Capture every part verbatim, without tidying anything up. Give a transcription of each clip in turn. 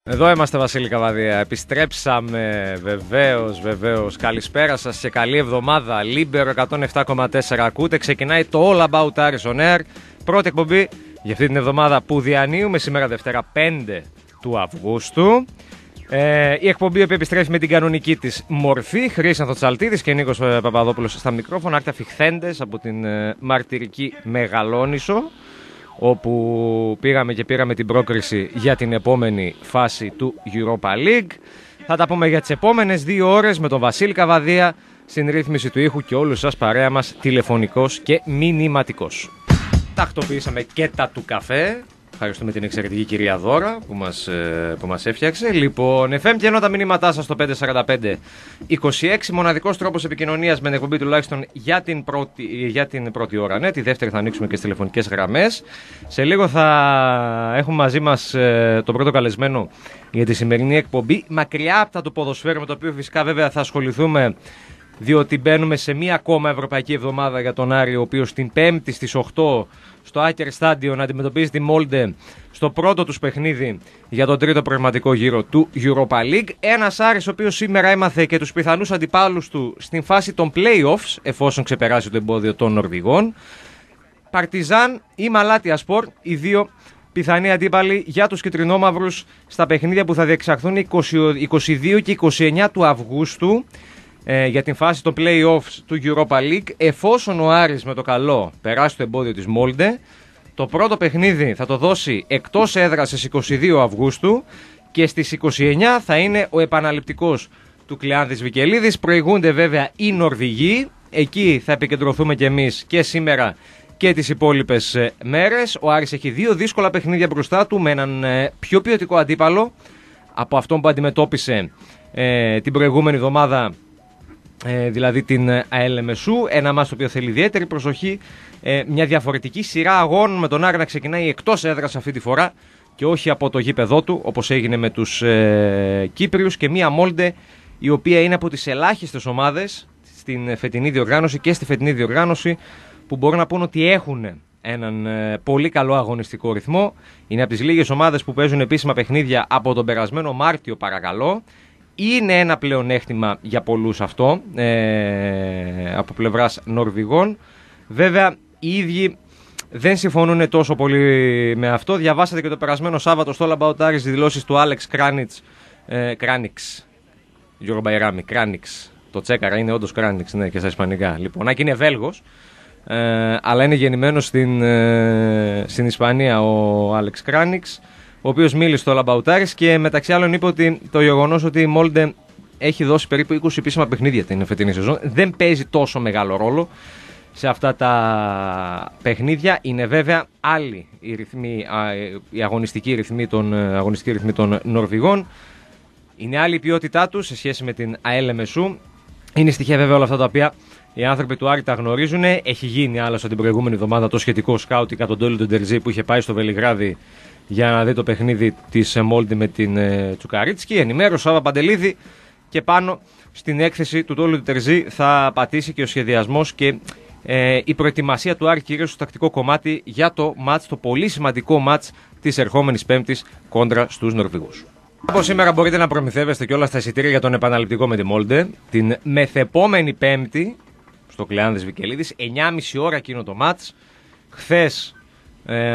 Εδώ είμαστε, Βασίλη Καβαδία. Επιστρέψαμε, βεβαίως, βεβαίως. Καλησπέρα σας και καλή εβδομάδα. Λίμπερο εκατόν επτά κόμμα τέσσερα ακούτε. Ξεκινάει το All About Aris on Air. Πρώτη εκπομπή για αυτή την εβδομάδα που διανύουμε σήμερα Δευτέρα πέντε του Αυγούστου. Ε, η εκπομπή που επιστρέφει με την κανονική της μορφή. Χρήσανθο Τσαλτίδης και Νίκος Παπαδόπουλος στα μικρόφωνα. Άρτα φιχθέντες από την ε, μαρτυρική Μεγαλόνισσο, όπου πήγαμε και πήραμε την πρόκριση για την επόμενη φάση του Europa League. Θα τα πούμε για τις επόμενες δύο ώρες με τον Βασίλη Καβαδία στην ρύθμιση του ήχου και όλους σας παρέα μας τηλεφωνικός και μηνυματικός. Τακτοποιήσαμε και τα του καφέ. Ευχαριστούμε την εξαιρετική κυρία Δώρα που μας, που μας έφτιαξε. Λοιπόν, εφ εμ και ενώ τα μηνύματά σας στο πέντε τέσσερα πέντε είκοσι έξι, μοναδικός τρόπος επικοινωνίας με την εκπομπή τουλάχιστον για την, πρώτη, για την πρώτη ώρα. Ναι, τη δεύτερη θα ανοίξουμε και στις τηλεφωνικές γραμμές. Σε λίγο θα έχουμε μαζί μας ε, τον πρώτο καλεσμένο για τη σημερινή εκπομπή. Μακριά από τα του ποδοσφαίρου, με το οποίο φυσικά βέβαια θα ασχοληθούμε, διότι μπαίνουμε σε μία ακόμα ευρωπαϊκή εβδομάδα για τον Άρη, ο οποίος την Πέμπτη στις οκτώ στο Άκερ Στάντιο να αντιμετωπίζει τη Μόλντε στο πρώτο τους παιχνίδι για τον τρίτο προγραμματικό γύρο του Europa League. Ένας Άρης ο οποίος σήμερα έμαθε και τους πιθανούς αντιπάλους του στην φάση των play-offs, εφόσον ξεπεράσει το εμπόδιο των Νορβηγών. Παρτιζάν ή Μαλάτια Σπορ, οι δύο πιθανοί αντίπαλοι για τους κυτρινόμαυρους στα παιχνίδια που θα διεξαχθούν είκοσι δύο και είκοσι εννέα του Αυγούστου ε, για την φάση των play-offs του Europa League. Εφόσον ο Άρης με το καλό περάσει το εμπόδιο της Μόλντε, το πρώτο παιχνίδι θα το δώσει εκτός έδρας στις είκοσι δύο Αυγούστου και στις είκοσι εννέα θα είναι ο επαναληπτικός του Κλεάνθης Βικελίδης. Προηγούνται βέβαια οι Νορβηγοί, εκεί θα επικεντρωθούμε κι εμείς και σήμερα και τις υπόλοιπες μέρες. Ο Άρης έχει δύο δύσκολα παιχνίδια μπροστά του με έναν πιο ποιοτικό αντίπαλο από αυτόν που αντιμετώπισε ε, την προηγούμενη εβδομάδα, ε, δηλαδή την ΑΕΛ Μεσού. Ένα μάτς το οποίο θέλει ιδιαίτερη προσοχή, ε, μια διαφορετική σειρά αγώνων με τον Άρη να ξεκινάει εκτός έδρας αυτή τη φορά και όχι από το γήπεδό του όπως έγινε με τους ε, Κύπριους, και μια Μόλντε η οποία είναι από τις ελάχιστες ομάδες στην φετινή διοργάνωση και στη φετινή διοργάνωση που μπορούν να πούν ότι έχουν έναν ε, πολύ καλό αγωνιστικό ρυθμό. Είναι από τις λίγες ομάδες που παίζουν επίσημα παιχνίδια από τον περασμένο Μάρτιο, παρακαλώ. Είναι ένα πλεονέκτημα για πολλούς αυτό, ε, από πλευράς Νορβηγών. Βέβαια, οι ίδιοι δεν συμφωνούν τόσο πολύ με αυτό. Διαβάσατε και το περασμένο Σάββατο στο All About Aris τις δηλώσεις του Άλεξ Κράνιτς, ε, Κράνιξ, Γιώργο Μπαϊράμι, Κράνιξ. Το τσέκαρα, είναι όντως Κράνιξ, ναι, και στα ισπανικά. Λοιπόν, και είναι Βέλγος, ε, αλλά είναι γεννημένος στην, ε, στην Ισπανία ο Άλεξ Κράνιξ, ο οποίος μίλησε στο All About Aris και μεταξύ άλλων είπε ότι το γεγονός ότι η Μόλντε έχει δώσει περίπου είκοσι επίσημα παιχνίδια την φετινή σεζόν δεν παίζει τόσο μεγάλο ρόλο σε αυτά τα παιχνίδια. Είναι βέβαια άλλοι οι, ρυθμοί, οι αγωνιστικοί, ρυθμοί των, αγωνιστικοί ρυθμοί των Νορβηγών. Είναι άλλη η ποιότητά τους σε σχέση με την ΑΕΛ Μεσού. Είναι στοιχεία βέβαια όλα αυτά τα οποία οι άνθρωποι του Άρη τα γνωρίζουν. Έχει γίνει άλλωστε την προηγούμενη εβδομάδα το σχετικό σκάουτινγκ από τον Ντόλι τον Τερζή που είχε πάει στο Βελιγράδι για να δει το παιχνίδι της Μόλντε με την ε, Τσουκαρίτσκι. Ενημέρωσε ο Παντελίδη και πάνω στην έκθεση του Ντόλι του Τερζή θα πατήσει και ο σχεδιασμός και ε, η προετοιμασία του Άρη κυρίως στο τακτικό κομμάτι για το μάτς, το πολύ σημαντικό μάτς της ερχόμενης Πέμπτης κόντρα στους Νορβηγούς. Από σήμερα μπορείτε να προμηθεύεστε και όλα στα εισιτήρια για τον επαναληπτικό με τη Μόλντε την μεθεπόμενη Πέμπτη στο Κλεάνθης Βικελίδης, εννιά και μισή ώρα εκείνο το μάτς. Χθες ε,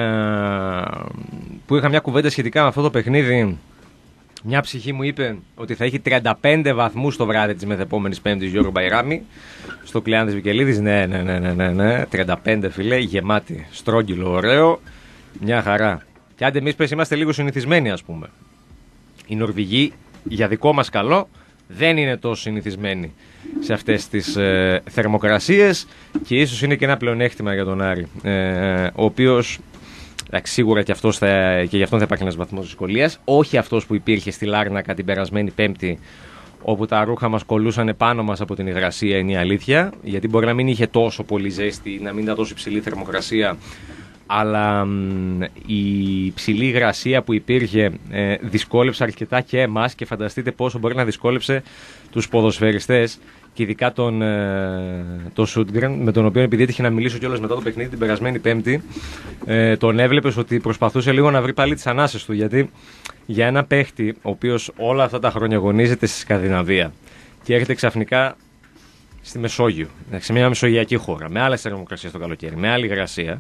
που είχα μια κουβέντα σχετικά με αυτό το παιχνίδι, μια ψυχή μου είπε ότι θα έχει τριάντα πέντε βαθμούς το βράδυ της μεθεπόμενης Πέμπτης, Γιώργο Μπαϊράμι, στο Κλεάνθης Βικελίδης. Ναι, ναι, ναι, ναι, ναι, ναι, τριάντα πέντε φιλέ, γεμάτη, στρόγγυλο, ωραίο, μια χαρά. Και άντε εμείς πες είμαστε λίγο συνηθισμένοι, ας πούμε. Οι Νορβηγοί, για δικό μας καλό, δεν είναι τόσο συνηθισμένοι σε αυτές τις ε, θερμοκρασίες και ίσως είναι και ένα πλεονέκτημα για τον Άρη, ε, ο οποίος εντάξει, σίγουρα και, αυτός θα, και γι' αυτόν θα υπάρχει ένας βαθμός δυσκολίας, όχι αυτός που υπήρχε στη Λάρνακα την περασμένη Πέμπτη, όπου τα ρούχα μας κολλούσαν πάνω μας από την υγρασία, είναι η αλήθεια, γιατί μπορεί να μην είχε τόσο πολύ ζέστη, να μην ήταν τόσο υψηλή θερμοκρασία, αλλά μ, η υψηλή υγρασία που υπήρχε ε, δυσκόλεψε αρκετά και εμάς και φανταστείτε πόσο μπορεί να δυσκόλεψε τους ποδοσφαιριστές και ειδικά τον, ε, τον Σούντγκρεν, με τον οποίο επειδή έτυχε να μιλήσω κιόλας μετά το παιχνίδι την περασμένη Πέμπτη, ε, τον έβλεπες ότι προσπαθούσε λίγο να βρει πάλι τις ανάσες του, γιατί για ένα παίχτη ο οποίος όλα αυτά τα χρόνια αγωνίζεται στη Σκανδιναβία και έρχεται ξαφνικά στη Μεσόγειο, σε μια μεσογειακή χώρα, με άλλες θερμοκρασίες το καλοκαίρι, με άλλη υγρασία,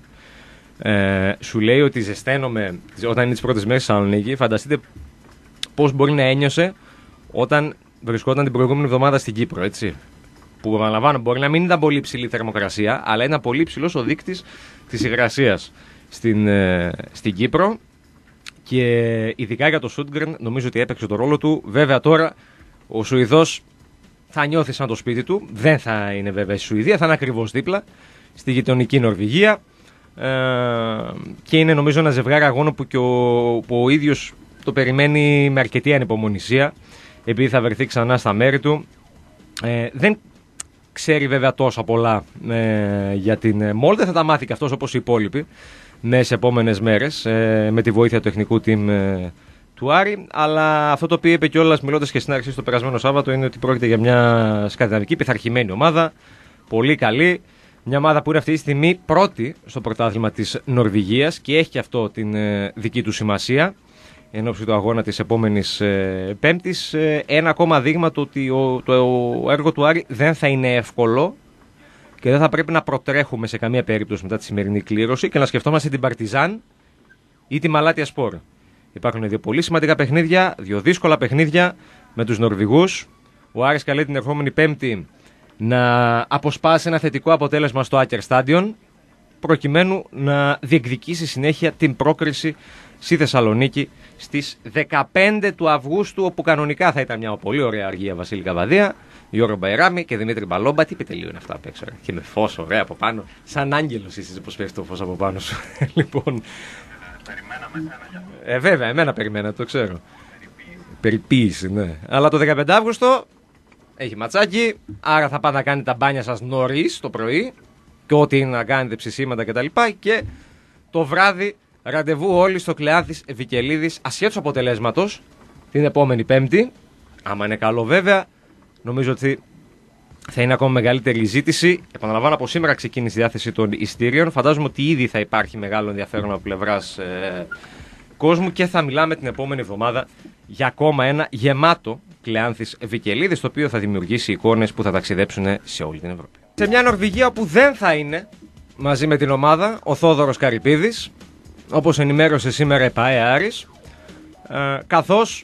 ε, σου λέει ότι ζεσταίνομαι όταν είναι τις πρώτες μέρες στη Θεσσαλονίκη. Φανταστείτε πώς μπορεί να ένιωσε όταν βρισκόταν την προηγούμενη εβδομάδα στην Κύπρο, έτσι. Που επαναλαμβάνω, μπορεί να μην ήταν πολύ υψηλή θερμοκρασία, αλλά ήταν πολύ υψηλός ο δείκτης της υγρασίας στην, ε, στην Κύπρο. Και ειδικά για το Σούντγκρεν, νομίζω ότι έπαιξε το ρόλο του. Βέβαια τώρα ο Σουηδός θα νιώθει σαν το σπίτι του. Δεν θα είναι βέβαια στη Σουηδία, θα είναι ακριβώς δίπλα, στη γειτονική Νορβηγία. Ε, και είναι νομίζω ένα ζευγάρι αγώνα που, και ο, που ο ίδιος το περιμένει με αρκετή ανυπομονησία, επειδή θα βρεθεί ξανά στα μέρη του. Ε, δεν ξέρει βέβαια τόσα πολλά ε, για την Μόλντε, θα τα μάθει και αυτός όπως οι υπόλοιποι μέσα σε επόμενες μέρες ε, με τη βοήθεια του τεχνικού team ε, του Άρη. Αλλά αυτό το οποίο είπε κιόλας μιλώντας και στην αρχή στο περασμένο Σάββατο είναι ότι πρόκειται για μια σκανδιναβική πειθαρχημένη ομάδα, πολύ καλή. Μια ομάδα που είναι αυτή τη στιγμή πρώτη στο πρωτάθλημα της Νορβηγίας και έχει και αυτό την ε, δική του σημασία εν ώψη του αγώνα της επόμενης ε, Πέμπτης. Ε, ένα ακόμα δείγμα το ότι ο, το έργο του Άρη δεν θα είναι εύκολο και δεν θα πρέπει να προτρέχουμε σε καμία περίπτωση μετά τη σημερινή κλήρωση και να σκεφτόμαστε την Παρτιζάν ή τη Μαλάτια Σπορ. Υπάρχουν δύο πολύ σημαντικά παιχνίδια, δύο δύσκολα παιχνίδια με τους Νορβηγούς. Ο Άρης καλεί την ερχόμενη Πέμπτη να αποσπάσει ένα θετικό αποτέλεσμα στο Άκερ Στάντιον προκειμένου να διεκδικήσει συνέχεια την πρόκριση στη Θεσσαλονίκη στις δεκαπέντε του Αυγούστου, όπου κανονικά θα ήταν μια πολύ ωραία αργία Βασίλη Καβαδία, Γιώργο Μπαϊράμι και Δημήτρη Μπαλόμπα. Τι πετελείο είναι αυτά απ' έξω, και με φως ωραία από πάνω. Σαν άγγελος είσαι πως πέφτει το φως από πάνω σου. Λοιπόν. Περιμέναμε εσένα. Ε, βέβαια, εμένα περιμένα, το ξέρω. Περιποίηση, ναι. Αλλά το δεκαπέντε Αυγούστου έχει ματσάκι, άρα θα πάτε να κάνετε τα μπάνια σας νωρίς το πρωί και ό,τι είναι να κάνετε ψησίματα κτλ. Και, και το βράδυ ραντεβού όλοι στο Κλεάνθης Βικελίδης ασχέτως αποτελέσματος την επόμενη Πέμπτη. Άμα είναι καλό βέβαια, νομίζω ότι θα είναι ακόμα μεγαλύτερη η ζήτηση. Επαναλαμβάνω, από σήμερα ξεκίνησε η διάθεση των εισιτήριων. Φαντάζομαι ότι ήδη θα υπάρχει μεγάλο ενδιαφέρον από πλευράς ε, κόσμου και θα μιλάμε την επόμενη εβδομάδα για ακόμα ένα γεμάτο Κλεάνθης Βικελίδης, το οποίο θα δημιουργήσει εικόνες που θα ταξιδέψουν σε όλη την Ευρώπη. Σε μια Νορβηγία όπου δεν θα είναι μαζί με την ομάδα ο Θόδωρος Καρυπίδης, όπως ενημέρωσε σήμερα η ΠΑΕ Άρης, ε, καθώς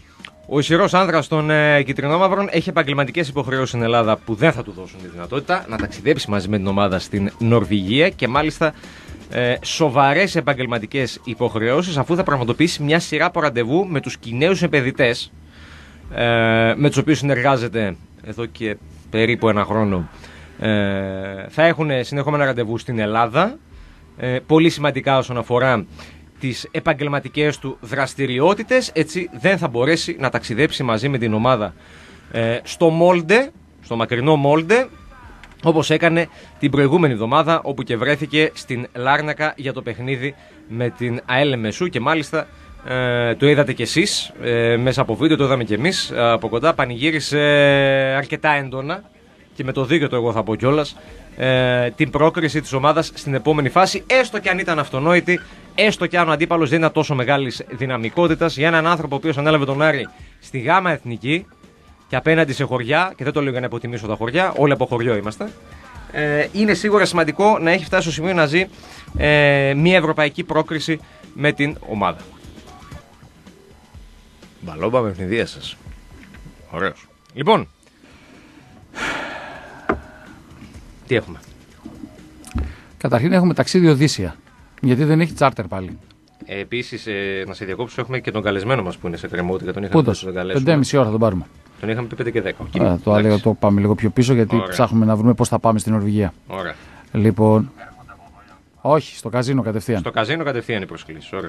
ο ισχυρός άνδρας των ε, Κιτρινόμαυρων έχει επαγγελματικές υποχρεώσεις στην Ελλάδα που δεν θα του δώσουν τη δυνατότητα να ταξιδέψει μαζί με την ομάδα στην Νορβηγία και μάλιστα ε, σοβαρές επαγγελματικές υποχρεώσεις, αφού θα πραγματοποιήσει μια σειρά από ραντεβού με τους Κινέους επενδυτές ε, με τους οποίους συνεργάζεται εδώ και περίπου ένα χρόνο. Ε, θα έχουν συνεχόμενα ραντεβού στην Ελλάδα, ε, πολύ σημαντικά όσον αφορά τις επαγγελματικές του δραστηριότητες. Έτσι δεν θα μπορέσει να ταξιδέψει μαζί με την ομάδα ε, στο Μόλντε, στο μακρινό Μόλντε, όπως έκανε την προηγούμενη εβδομάδα, όπου και βρέθηκε στην Λάρνακα για το παιχνίδι με την ΑΕΛ Μεσού και μάλιστα ε, το είδατε κι εσείς ε, μέσα από βίντεο, το είδαμε κι εμείς ε, από κοντά, πανηγύρισε αρκετά έντονα και με το δίκιο το εγώ θα πω κιόλας ε, την πρόκριση της ομάδας στην επόμενη φάση, έστω και αν ήταν αυτονόητη, έστω και αν ο αντίπαλος δεν ήταν τόσο μεγάλης δυναμικότητας, για έναν άνθρωπο ο οποίος ανέλαβε τον Άρη στη Γάμα Εθνική και απέναντι σε χωριά, και δεν το λέω για να υποτιμήσω τα χωριά, όλοι από χωριό είμαστε, ε, είναι σίγουρα σημαντικό να έχει φτάσει στο σημείο να ζει ε, μια ευρωπαϊκή πρόκριση με την ομάδα. Μπαλόμπα με ευνηδία σας. Ωραίος. Λοιπόν, τι έχουμε? Καταρχήν έχουμε ταξίδι Οδύσσια, γιατί δεν έχει τσάρτερ πάλι. Ε, Επίσης, ε, να σε διακόψω, έχουμε και τον καλεσμένο μας που είναι σε κρεμότητα. Τον είχαμε πει τον καλέσουμε. πέντε και μισή ώρα θα τον πάρουμε. Τον είχαμε πει πέντε και δέκα. Α, το άλλο το πάμε λίγο πιο πίσω, γιατί Ωραία. ψάχνουμε να βρούμε πώς θα πάμε στην Νορβηγία. Ωραία. Λοιπόν, όχι, στο καζίνο κατευθείαν. Στο καζίνο κατευθείαν οι προσκλήσεις. Ωραία.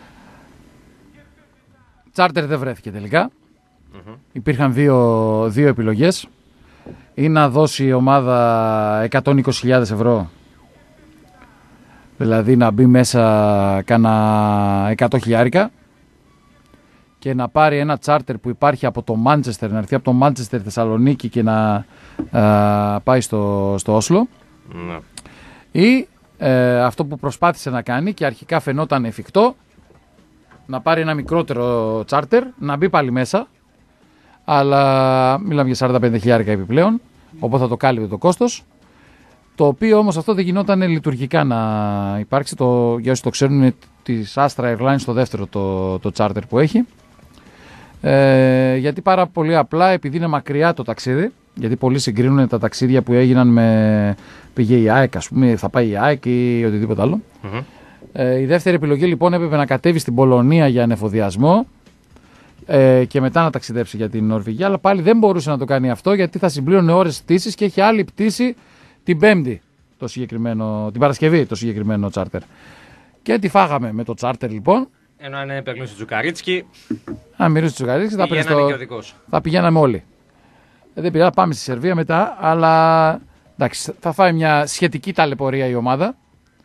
Τσάρτερ δεν βρέθηκε τελικά. Mm-hmm. Υπήρχαν δύο, δύο επιλογές. Ή να δώσει η ομάδα εκατόν είκοσι χιλιάδες ευρώ Δηλαδή να μπει μέσα κάνα εκατό χιλιάρικα και να πάρει ένα τσάρτερ που υπάρχει από το Μάντσεστερ, να έρθει από το Μάντσεστερ Θεσσαλονίκη και να α, πάει στο, στο Όσλο. Ναι. Ή ε, αυτό που προσπάθησε να κάνει και αρχικά φαινόταν εφικτό, να πάρει ένα μικρότερο τσάρτερ, να μπει πάλι μέσα, αλλά μιλάμε για σαράντα πέντε χιλιάρικα επιπλέον, οπότε θα το κάλυπτε το κόστος. Το οποίο όμως αυτό δεν γινόταν λειτουργικά να υπάρξει. Το, για όσοι το ξέρουν, είναι της Astra Airlines το δεύτερο το, το charter που έχει. Ε, γιατί πάρα πολύ απλά, επειδή είναι μακριά το ταξίδι, γιατί πολλοί συγκρίνουν τα ταξίδια που έγιναν με πήγε η ΑΕΚ, ας πούμε, θα πάει η ΑΕΚ ή οτιδήποτε άλλο. Mm-hmm. Ε, η δεύτερη επιλογή λοιπόν έπρεπε να κατέβει στην Πολωνία για ανεφοδιασμό ε, και μετά να ταξιδέψει για την Νορβηγία, αλλά πάλι δεν μπορούσε να το κάνει αυτό γιατί θα συμπλήρωνε ώρες πτήσης και έχει άλλη πτήση την Πέμπτη, το συγκεκριμένο, την Παρασκευή το συγκεκριμένο τσάρτερ. Και τι φάγαμε με το τσάρτερ λοιπόν. Ενώ αν έπαιρνε στο Τσουκαρίτσκι. Αν μυρίσει στο Τσουκαρίτσκι θα, στο... θα πηγαίναμε όλοι. Ε, δεν πειράζει, πάμε στη Σερβία μετά, αλλά εντάξει, θα φάει μια σχετική ταλαιπωρία η ομάδα.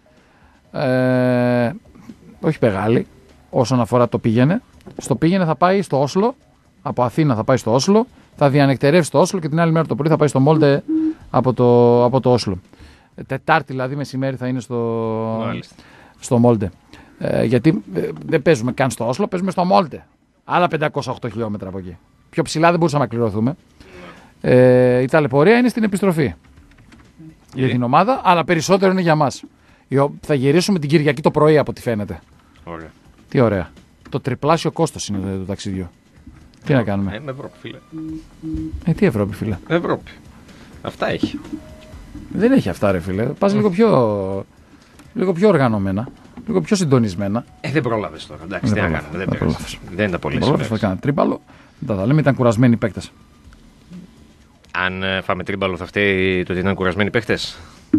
Ε, όχι μεγάλη όσον αφορά το πήγαινε. Στο πήγαινε θα πάει στο Όσλο, από Αθήνα θα πάει στο Όσλο, θα διανεκτερεύσει στο Όσλο και την άλλη μέρα το πρωί θα πάει στο Μόλντε από το, από το Όσλο. Τετάρτη δηλαδή μεσημέρι θα είναι στο, στο Μόλντε. Ε, γιατί ε, δεν παίζουμε καν στο Όσλο, παίζουμε στο Μόλντε. Άλλα πεντακόσια οκτώ χιλιόμετρα από εκεί. Πιο ψηλά δεν μπορούσαμε να κληρωθούμε. Ε, η ταλαιπωρία είναι στην επιστροφή για την ομάδα, αλλά περισσότερο είναι για μας. Θα γυρίσουμε την Κυριακή το πρωί από ό,τι φαίνεται. Ωραία. Τι ωραία. Το τριπλάσιο κόστος είναι το, το ταξιδιού. Τι να κάνουμε. Ε, με Ευρώπη, φίλε. Ε, τι Ευρώπη, φίλε. Ευρώπη. Αυτά έχει. Δεν έχει αυτά, ρε φίλε. Πας λίγο πιο, λίγο πιο οργανωμένα. Λίγο πιο συντονισμένα. Ε, δεν πρόλαβες τώρα. Εντάξει, δεν τι να κάνουμε. Δεν, δεν, δεν ήταν πολύ σημαντικό. Θα κάναμε τρίπαλο. Δεν τα λέμε, ήταν κουρασμένοι οι παίκτες. Αν ε, φάμε τρίμπαλο, θα φταίει το ότι ήταν κουρασμένοι οι παίκτες.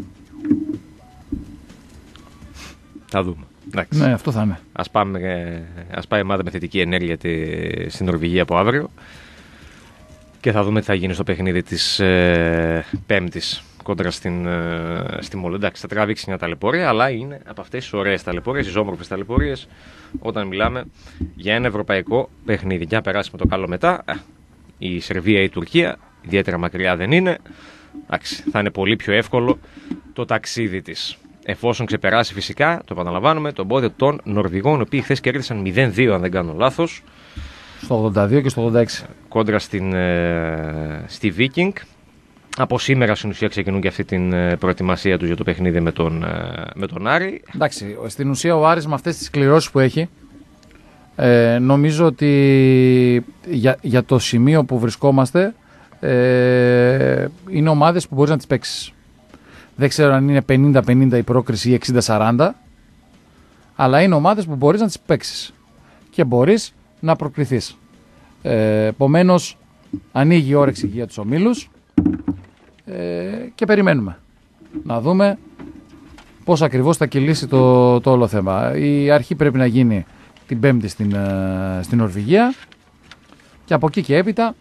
Θα δούμε. Εντάξει. Ναι, αυτό θα είναι. Ας, πάμε, ε, ας πάει η ομάδα με θετική ενέργεια τη, στην Νορβηγία από αύριο και θα δούμε τι θα γίνει στο παιχνίδι της ε, Πέμπτης κόντρα στην, ε, στη Μόλντε. Εντάξει, θα τραβήξει μια ταλαιπωρία, αλλά είναι από αυτές τις ωραίες ταλαιπωρίες, τις όμορφες ταλαιπωρίες, όταν μιλάμε για ένα ευρωπαϊκό παιχνίδι. Για να περάσουμε το καλό μετά, η Σερβία ή η Τουρκία, ιδιαίτερα μακριά δεν είναι. Εντάξει, θα είναι πολύ πιο εύκολο το ταξίδι της. Εφόσον ξεπεράσει φυσικά, το επαναλαμβάνουμε, τον πόδιο των Νορβηγών, οι οποίοι χθες κέρδισαν μηδέν δύο, αν δεν κάνω λάθος. Στο ογδόντα δύο και στο ογδόντα έξι. Κόντρα στην, ε, στη Viking. Από σήμερα στην ουσία ξεκινούν και αυτή την ε, προετοιμασία τους για το παιχνίδι με τον, ε, με τον Άρη. Εντάξει, στην ουσία ο Άρης με αυτές τις κληρώσεις που έχει, ε, νομίζω ότι για, για το σημείο που βρισκόμαστε ε, είναι ομάδες που μπορείς να τις παίξεις. Δεν ξέρω αν είναι πενήντα πενήντα η πρόκριση ή εξήντα σαράντα, αλλά είναι ομάδες που μπορείς να τις παίξεις και μπορείς να προκριθείς. Ε, επομένως, ανοίγει η όρεξη για τους ομίλους ε, και περιμένουμε να δούμε πώς ακριβώς θα κυλήσει το, το όλο θέμα. Η αρχή πρέπει να γίνει την Πέμπτη στην, στην Νορβηγία και από εκεί και έπειτα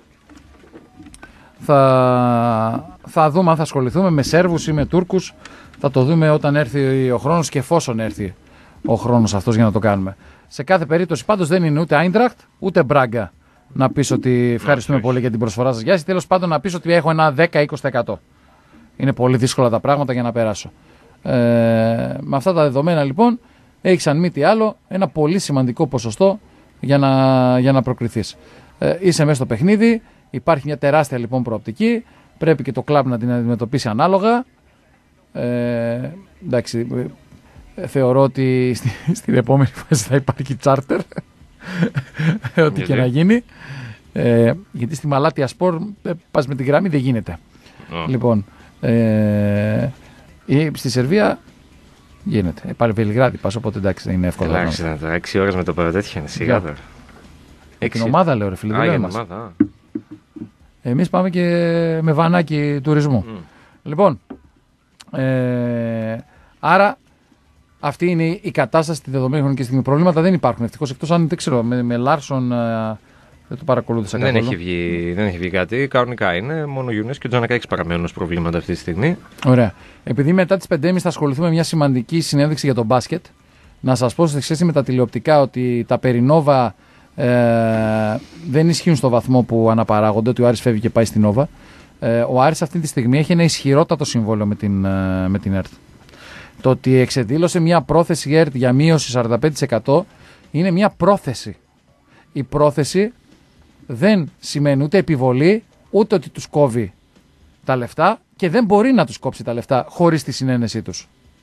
θα, θα δούμε αν θα ασχοληθούμε με Σέρβους ή με Τούρκους. Θα το δούμε όταν έρθει ο χρόνος και εφόσον έρθει ο χρόνος αυτός για να το κάνουμε. Σε κάθε περίπτωση πάντως δεν είναι ούτε Άιντραχτ ούτε Μπράγκα να πεις ότι ευχαριστούμε no, πολύ για την προσφορά σας. Γιάννη, τέλος πάντων να πεις ότι έχω ένα δέκα με είκοσι τοις εκατό. Είναι πολύ δύσκολα τα πράγματα για να περάσω. Ε, με αυτά τα δεδομένα λοιπόν έχεις αν μη τι άλλο ένα πολύ σημαντικό ποσοστό για να, για να προκριθείς. Ε, είσαι μέσα στο παιχνίδι, υπάρχει μια τεράστια λοιπόν προοπτική, πρέπει και το κλαμπ να την αντιμετωπίσει ανάλογα. Ε, εντάξει, ε, θεωρώ ότι στη, στην επόμενη φάση θα υπάρχει τσάρτερ, ό,τι και να γίνει. Ε, γιατί στη Μαλάτια Σπορ ε, πας με την γραμμή δεν γίνεται. Oh. Λοιπόν, ε, στη Σερβία γίνεται. Ε, πάλι Βελιγράδι πας, οπότε εντάξει δεν είναι εύκολο. Εντάξει, τα έξι ώρες με το τέτοια είναι σιγά τώρα. Την ομάδα λέω ρε φίλε. Α, για την ομάδα. Εμείς πάμε και με βανάκι τουρισμού. Mm. Λοιπόν, ε, άρα αυτή είναι η κατάσταση στη δεδομένη χρονική στιγμή. Προβλήματα δεν υπάρχουν ευτυχώς, εκτός αν δεν ξέρω, με, με Λάρσον, Δεν το παρακολούθησα δεν καθόλου. Έχει βγει, δεν έχει βγει κάτι. Κανονικά είναι. Μόνο ο Γιούνες και ο Τζανακάκης παραμένουν ως προβλήματα αυτή τη στιγμή. Ωραία. Επειδή μετά τις πέντε και μισή θα ασχοληθούμε με μια σημαντική συνέντευξη για τον μπάσκετ, να σας πω σε σχέση με τα τηλεοπτικά ότι τα περινόβα ε, δεν ισχύουν στο βαθμό που αναπαράγονται, ότι ο Άρης φεύγει και πάει στην Νόβα. Ε, ο Άρης αυτή τη στιγμή έχει ένα ισχυρότατο συμβόλαιο με την, ε, με την ΕΡΤ. Το ότι εξεδήλωσε μια πρόθεση η ΕΡΤ για μείωση σαράντα πέντε τοις εκατό είναι μια πρόθεση. Η πρόθεση δεν σημαίνει ούτε επιβολή, ούτε ότι τους κόβει τα λεφτά και δεν μπορεί να τους κόψει τα λεφτά χωρίς τη συνένεσή τους.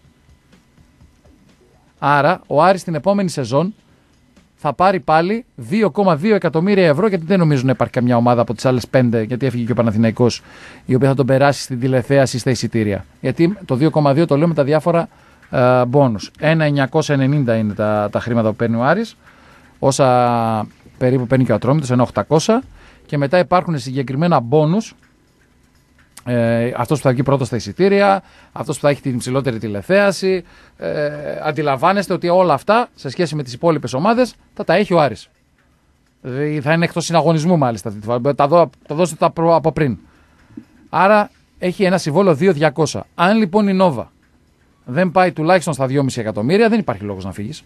Άρα ο Άρης την επόμενη σεζόν θα πάρει πάλι δύο κόμμα δύο εκατομμύρια ευρώ, γιατί δεν νομίζω να υπάρχει καμιά ομάδα από τις άλλες πέντε, γιατί έφυγε και ο Παναθηναϊκός, η οποία θα τον περάσει στην τηλεθέαση στα εισιτήρια. Γιατί το δύο κόμμα δύο το λέω με τα διάφορα μπόνους. ένα χιλιάδες εννιακόσια ενενήντα είναι τα, τα χρήματα που παίρνει ο Άρης, όσα περίπου παίρνει και ο Ατρόμητος, ένα οχτακόσια, και μετά υπάρχουν συγκεκριμένα μπόνους. Ε, αυτός που θα βγει πρώτος στα εισιτήρια, αυτός που θα έχει την υψηλότερη τηλεθέαση. Ε, αντιλαμβάνεστε ότι όλα αυτά σε σχέση με τις υπόλοιπες ομάδες θα τα έχει ο Άρης. Δηλαδή θα είναι εκτός συναγωνισμού μάλιστα. Τα, δω, τα δώσετε τα προ, από πριν. Άρα έχει ένα συμβόλαιο δύο χιλιάδες διακόσια. Αν λοιπόν η Νόβα δεν πάει τουλάχιστον στα δυόμισι εκατομμύρια, δεν υπάρχει λόγος να φύγεις.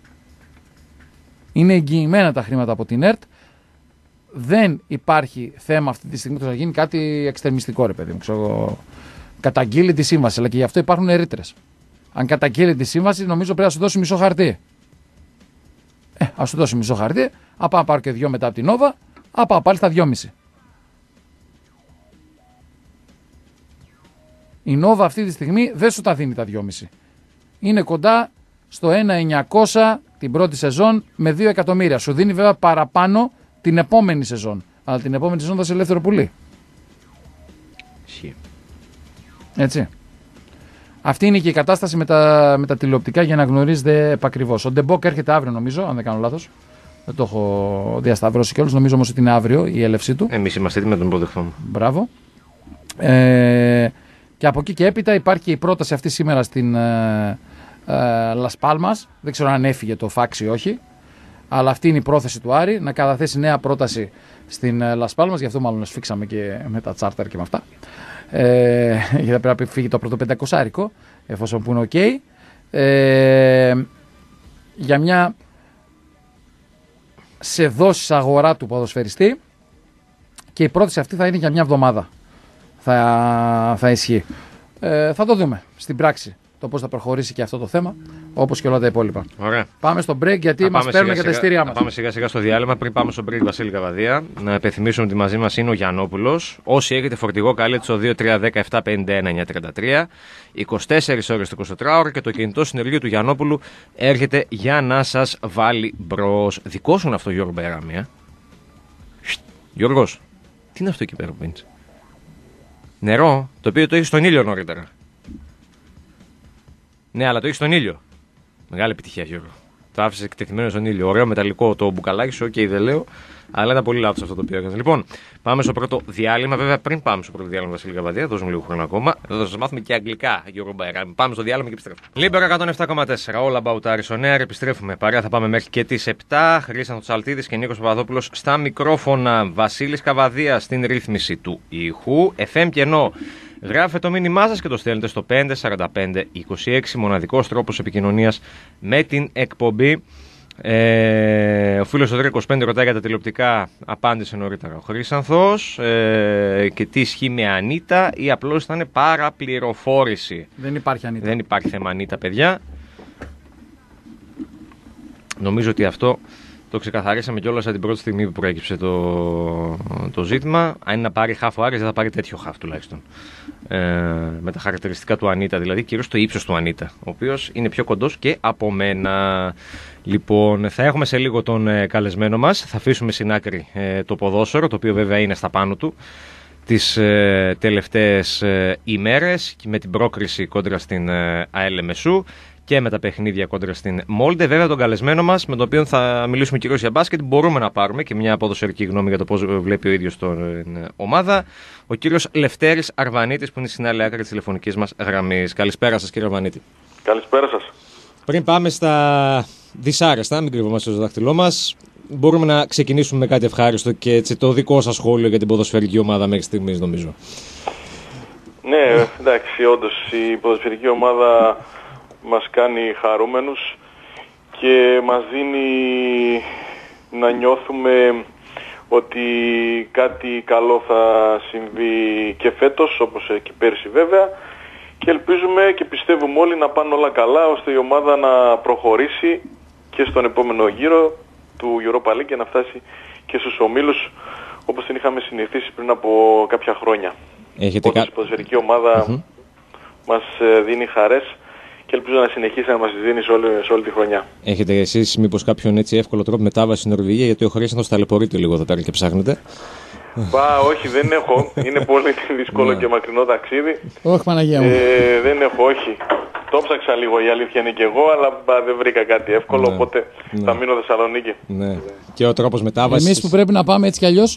Είναι εγγυημένα τα χρήματα από την ΕΡΤ. Δεν υπάρχει θέμα αυτή τη στιγμή που θα γίνει κάτι εξτρεμιστικό, ρε παιδί μου. Ξέρω, καταγγείλει τη σύμβαση, αλλά και γι' αυτό υπάρχουν ρήτρες. Αν καταγγείλει τη σύμβαση, νομίζω πρέπει να σου δώσει μισό χαρτί. Ε, α σου δώσει μισό χαρτί, απά να πάρω και δυο μετά από την Νόβα, απά πάλι στα δυόμισι. Η Νόβα αυτή τη στιγμή δεν σου τα δίνει τα δυόμισι. Είναι κοντά στο ένα χιλιάδες εννιακόσια την πρώτη σεζόν με δύο εκατομμύρια. Σου δίνει βέβαια παραπάνω την επόμενη σεζόν. Αλλά την επόμενη σεζόν θα σε ελεύθερο πουλί. Ισχύει. Έτσι. Αυτή είναι και η κατάσταση με τα, με τα τηλεοπτικά, για να γνωρίζετε επακριβώς. Ο Ντεμπόκ έρχεται αύριο, νομίζω, αν δεν κάνω λάθος. Δεν το έχω διασταυρώσει κιόλας. Νομίζω όμως ότι είναι αύριο η έλευσή του. Εμείς είμαστε έτοιμοι να τον υποδεχθούμε. Μπράβο. Ε, και από εκεί και έπειτα υπάρχει η πρόταση αυτή σήμερα στην ε, ε, Las Palmas. Δεν ξέρω αν έφυγε το φάξ ή όχι. Αλλά αυτή είναι η πρόθεση του Άρη, να καταθέσει νέα πρόταση στην Las Palmas. Γι' αυτό μάλλον σφίξαμε και με τα τσάρτερ και με αυτά. Ε, γιατί πρέπει να φύγει το πρώτο πεντακοσάρικο, εφόσον που είναι οκ. Okay. Ε, για μια σε δόσεις αγορά του ποδοσφαιριστή, και η πρόταση αυτή θα είναι για μια εβδομάδα. Θα, θα ισχύει. Ε, θα το δούμε στην πράξη το πώς θα προχωρήσει και αυτό το θέμα, όπως και όλα τα υπόλοιπα. Ωραία. Πάμε στο break, γιατί μας παίρνουν και τα εισιτήριά μας. Πάμε σιγά σιγά στο διάλειμμα. Πριν πάμε στο break, Βασίλη Καβαδία, να υπενθυμίσουμε ότι μαζί μας είναι ο Γιαννόπουλος. Όσοι έχετε φορτηγό, καλείτε στο δύο τρία ένα μηδέν επτά πενήντα ένα εννιακόσια τριάντα τρία. είκοσι ώρες το εικοσιτετράωρο, και το κινητό συνεργείο του Γιαννόπουλου έρχεται για να σας βάλει μπρος. Δικό σου είναι αυτό, Γιώργο Μπαϊράμι, ε? Γιώργος, τι είναι αυτό εκεί πέρα που πίνεις? Νερό, το οποίο το έχει στον ήλιο νωρίτερα. Ναι, αλλά το έχει στον ήλιο. Μεγάλη επιτυχία, Γιώργο. Το άφησε εκτεθειμένο στον ήλιο. Ωραίο μεταλλικό το μπουκαλάκι σου, οκ, okay, δεν λέω. Αλλά ήταν πολύ λάθος αυτό το οποίο έκανε. Λοιπόν, πάμε στο πρώτο διάλειμμα. Βέβαια, πριν πάμε στο πρώτο διάλειμμα, Βασίλη Καβαδία, δώσουμε λίγο χρόνο ακόμα. Θα σας μάθουμε και αγγλικά, Γιώργο Μπαϊράμι. Πάμε στο διάλειμμα και επιστρέφουμε. Λίμπερο εκατόν επτά κόμμα τέσσερα. All about Aris on Air. Επιστρέφουμε. Παρέα θα πάμε μέχρι και τις επτά. Χρήστος Τσαλτίδης και Νίκος Παπαδόπουλος στα μικρόφωνα. Βασίλης Καβαδία στην ρύθμιση του ήχου. εφ εμ Κενό. Γράφετε το μήνυμά σας και το στέλνετε στο πέντε τέσσερα πέντε είκοσι έξι. Μοναδικός τρόπος επικοινωνίας με την εκπομπή. Ε, ο φίλος ο τρία είκοσι πέντε ρωτάει για τα τηλεοπτικά. Απάντησε νωρίτερα ο Χρήσανθος. Ε, και τι ισχύει με Ανίτα, ή απλώς θα είναι παραπληροφόρηση? Δεν υπάρχει Ανίτα. Δεν υπάρχει θέμα Ανίτα, παιδιά. Νομίζω ότι αυτό το ξεκαθαρίσαμε κιόλας από την πρώτη στιγμή που προέκυψε το, το ζήτημα. Αν είναι να πάρει χαφ ο Άρης, δεν θα πάρει τέτοιο χαφ τουλάχιστον. Ε, με τα χαρακτηριστικά του Ανίτα, δηλαδή κυρίως το ύψος του Ανίτα, ο οποίος είναι πιο κοντός και από μένα. Λοιπόν, θα έχουμε σε λίγο τον ε, καλεσμένο μας. Θα αφήσουμε στην άκρη ε, το ποδόσφαιρο, το οποίο βέβαια είναι στα πάνω του τις ε, τελευταίες ε, ημέρες, και με την πρόκριση κόντρα στην ε, ΑΕΛ Μεσού και με τα παιχνίδια κόντρα στην Μόλντε. Βέβαια, τον καλεσμένο μας, με τον οποίο θα μιλήσουμε κυρίως για μπάσκετ, μπορούμε να πάρουμε και μια ποδοσφαιρική γνώμη για το πώς βλέπει ο ίδιος την ομάδα. Ο κύριος Λευτέρης Αρβανίτης, που είναι στην άλλη άκρη της τηλεφωνικής μας γραμμής. Καλησπέρα σας, κύριε Αρβανίτη. Καλησπέρα σας. Πριν πάμε στα δυσάρεστα, μην κρύβομαστε στο δάχτυλό μας, μπορούμε να ξεκινήσουμε με κάτι ευχάριστο και έτσι, το δικό σας σχόλιο για την ποδοσφαιρική ομάδα μέχρι στιγμής, νομίζω. Ναι, εντάξει, όντως η ποδοσφαιρική ομάδα μας κάνει χαρούμενους και μας δίνει να νιώθουμε ότι κάτι καλό θα συμβεί και φέτος, όπως και πέρσι βέβαια, και ελπίζουμε και πιστεύουμε όλοι να πάνε όλα καλά ώστε η ομάδα να προχωρήσει και στον επόμενο γύρο του Europa League και να φτάσει και στους ομίλους όπως την είχαμε συνηθίσει πριν από κάποια χρόνια. Έχετε κα... Η ποδοσφαιρική ομάδα mm-hmm. μας δίνει χαρές και ελπίζω να συνεχίσει να μας τις δίνει σε όλη, σε όλη τη χρονιά. Έχετε εσείς μήπως κάποιον έτσι εύκολο τρόπο μετάβαση στην Νορβηγία, γιατί ο Χρήστος ταλαιπωρείται λίγο εδώ πέρα και ψάχνετε? Πα, όχι, δεν έχω. Είναι πολύ δύσκολο και μακρινό ταξίδι. Όχι, Παναγία μου. Ε, δεν έχω, όχι. Το ψάξα λίγο, η αλήθεια είναι και εγώ, αλλά μπα, δεν βρήκα κάτι εύκολο, ναι, οπότε ναι. θα μείνω Θεσσαλονίκη. Ναι. Και ο τρόπος μετάβασης. Εμείς που πρέπει να πάμε έτσι κι αλλιώς.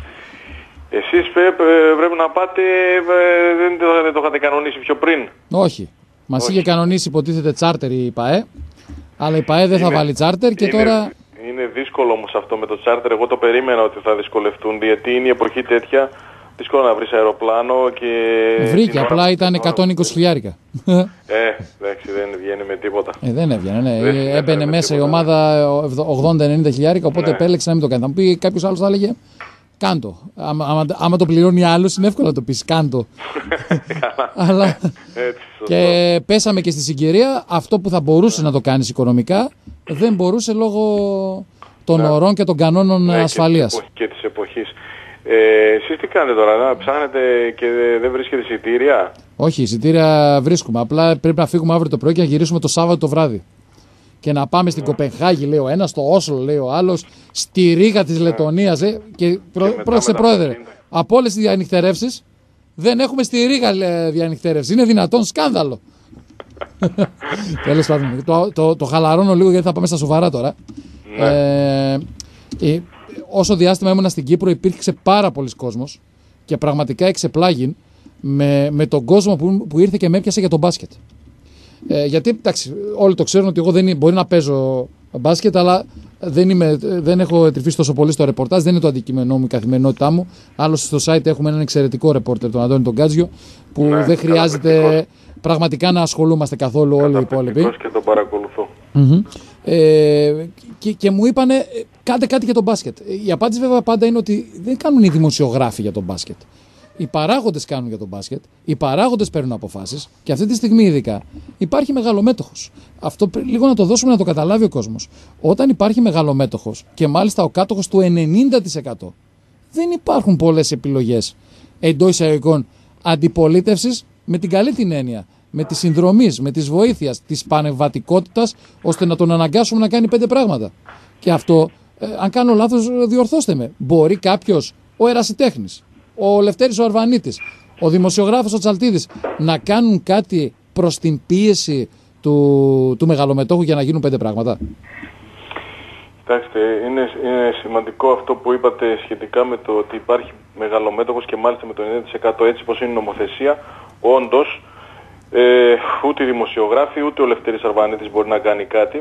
Εσείς πρέπει, πρέπει να πάτε, δεν το, δεν το είχατε κανονίσει πιο πριν? Όχι. Μας είχε κανονίσει υποτίθεται τσάρτερ η ΠΑΕ, αλλά η ΠΑΕ δεν είναι, θα βάλει τσάρτερ και είναι, τώρα... Είναι δύσκολο όμως αυτό με το τσάρτερ, εγώ το περίμενα ότι θα δυσκολευτούν, γιατί είναι η εποχή τέτοια, δύσκολο να βρεις αεροπλάνο και... Βρήκε, απλά ήταν εκατόν είκοσι χιλιάρικα. Ε, εντάξει, δεν βγαίνει με τίποτα. Ε, δεν έβγαινε, ναι. Δεν έμπαινε μέσα τίποτα, η ομάδα ογδόντα ενενήντα χιλιάρικα, οπότε ναι. επέλεξε να μην το κάνει. Θα μου πει κάποιος άλλος θα έλεγε... Κάντο. Άμα, άμα, άμα το πληρώνει άλλος είναι εύκολο να το πεις. Κάντο. Αλλά έτσι, και πέσαμε και στη συγκυρία. Αυτό που θα μπορούσε να το κάνεις οικονομικά δεν μπορούσε λόγω των ναι. ορών και των κανόνων ναι, ασφαλείας. Και, και της εποχής. Ε, εσείς τι κάνετε τώρα, να ψάχνετε και δεν βρίσκετε εισιτήρια? Όχι, εισιτήρια βρίσκουμε. Απλά πρέπει να φύγουμε αύριο το πρωί και να γυρίσουμε το Σάββατο το βράδυ. Και να πάμε στην yeah. Κοπενχάγη, λέει ο ένας, στο Όσλο, λέει ο άλλος, στη Ρήγα της yeah. Λετωνίας. Ε, και προ, πρόκειται, πρόεδρε, από όλες τις διανυκτερεύσεις δεν έχουμε στη Ρήγα διανυκτερεύσεις. Είναι δυνατόν? Σκάνδαλο. Τέλος πάντων, το, το, το χαλαρώνω λίγο γιατί θα πάμε στα σοβαρά τώρα. Yeah. Ε, ε, όσο διάστημα ήμουνα στην Κύπρο υπήρξε πάρα πολλοί κόσμος και πραγματικά εξεπλάγην με, με τον κόσμο που, που ήρθε και με έπιασε για τον μπάσκετ. Ε, γιατί εντάξει, όλοι το ξέρουν ότι εγώ δεν, μπορεί να παίζω μπάσκετ, αλλά δεν, είμαι, δεν έχω τρυφήσει τόσο πολύ στο ρεπορτάζ, δεν είναι το αντικειμενό μου, η καθημερινότητά μου. Άλλωστε στο site έχουμε έναν εξαιρετικό ρεπόρτερ, τον Αντώνη τον Κάτζιο, που ναι, δεν χρειάζεται πραγματικά να ασχολούμαστε καθόλου όλοι οι υπόλοιποι. Και τον παρακολουθώ. Mm-hmm. Ε, και, και μου είπανε, κάντε κάτι για τον μπάσκετ. Η απάντηση βέβαια πάντα είναι ότι δεν κάνουν οι δημοσιογράφοι για τον μπάσκετ. Οι παράγοντες κάνουν για τον μπάσκετ, οι παράγοντες παίρνουν αποφάσεις και αυτή τη στιγμή ειδικά υπάρχει μεγαλομέτωχος. Αυτό λίγο να το δώσουμε να το καταλάβει ο κόσμος. Όταν υπάρχει μεγαλομέτωχος και μάλιστα ο κάτοχος του ενενήντα τοις εκατό, δεν υπάρχουν πολλές επιλογές εντός εισαγωγικών αντιπολίτευσης με την καλή την έννοια, με τη συνδρομής, με της βοήθειας, της πανεμβατικότητας, ώστε να τον αναγκάσουμε να κάνει πέντε πράγματα. Και αυτό, ε, αν κάνω λάθος, διορθώστε με. Μπορεί κάποιος, ο ερασιτέχνης, ο Λευτέρης ο Αρβανίτης, ο δημοσιογράφος ο Τσαλτίδης να κάνουν κάτι προς την πίεση του, του μεγαλομετόχου για να γίνουν πέντε πράγματα? Κοιτάξτε, είναι, είναι σημαντικό αυτό που είπατε σχετικά με το ότι υπάρχει μεγαλομέτωχος και μάλιστα με το ενενήντα τοις εκατό έτσι πως είναι η νομοθεσία. Όντως, ε, ούτε οι δημοσιογράφοι ούτε ο Λευτέρης Αρβανίτης μπορεί να κάνει κάτι.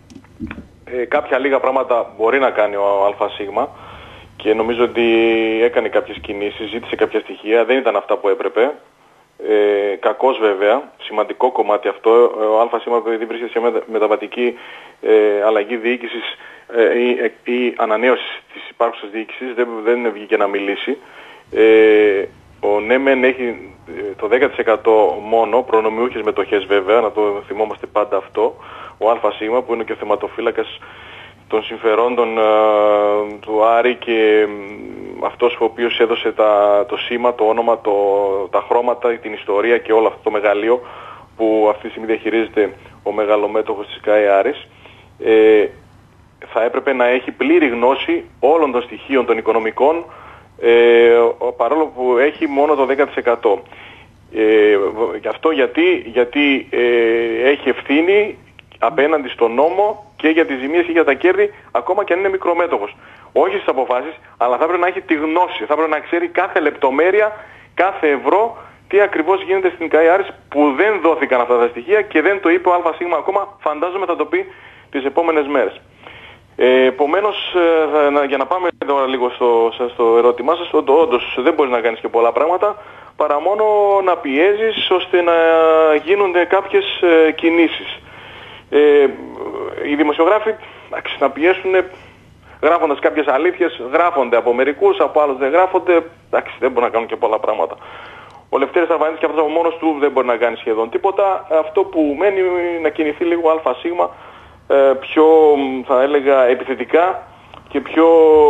Ε, κάποια λίγα πράγματα μπορεί να κάνει ο ΑΣ. Και νομίζω ότι έκανε κάποιες κινήσεις, ζήτησε κάποια στοιχεία, δεν ήταν αυτά που έπρεπε. Ε, κακώς βέβαια, σημαντικό κομμάτι αυτό. Ο ΑΣ επειδή βρίσκεται σε μεταβατική ε, αλλαγή διοίκησης ε, ή, ε, ή ανανέωση της υπάρχουσας διοίκησης, δεν, δεν βγήκε να μιλήσει. Ε, ο ΝΕΜΕΝ έχει το δέκα τοις εκατό μόνο, προνομιούχες μετοχές βέβαια, να το θυμόμαστε πάντα αυτό. Ο ΑΣ που είναι και ο θεματοφύλακας των συμφερόντων uh, του Άρη και um, αυτός ο οποίος έδωσε τα, το σήμα, το όνομα, το, τα χρώματα, την ιστορία και όλο αυτό το μεγαλείο που αυτή τη στιγμή διαχειρίζεται ο μεγαλομέτωχος της ΚΑΕ Άρης, ε, θα έπρεπε να έχει πλήρη γνώση όλων των στοιχείων των οικονομικών, ε, παρόλο που έχει μόνο το δέκα τοις εκατό. Ε, γι' αυτό γιατί, γιατί ε, έχει ευθύνη απέναντι στον νόμο και για τις ζημίες και για τα κέρδη, ακόμα και αν είναι μικρομέτωχος. Όχι στις αποφάσεις, αλλά θα πρέπει να έχει τη γνώση, θα πρέπει να ξέρει κάθε λεπτομέρεια, κάθε ευρώ, τι ακριβώς γίνεται στην ΚΑΕ Άρης, που δεν δόθηκαν αυτά τα στοιχεία και δεν το είπε ο ΑΣ ακόμα, φαντάζομαι θα το πει τις επόμενες μέρες. Ε, επομένως, ε, για να πάμε τώρα λίγο στο, στο ερώτημά σας, όντως δεν μπορείς να κάνεις και πολλά πράγματα, παρά μόνο να πιέζεις ώστε να γίνονται κάποιες ε, κινήσεις. Ε, οι δημοσιογράφοι να πιέσουν γράφοντας κάποιες αλήθειες, γράφονται από μερικούς, από άλλους δεν γράφονται, εντάξει, δεν μπορούν να κάνουν και πολλά πράγματα. Ο Λευτέρης Αρβανίτης και αυτός από μόνος του δεν μπορεί να κάνει σχεδόν τίποτα. Αυτό που μένει να κινηθεί λίγο ΑΣ, πιο θα έλεγα επιθετικά και πιο,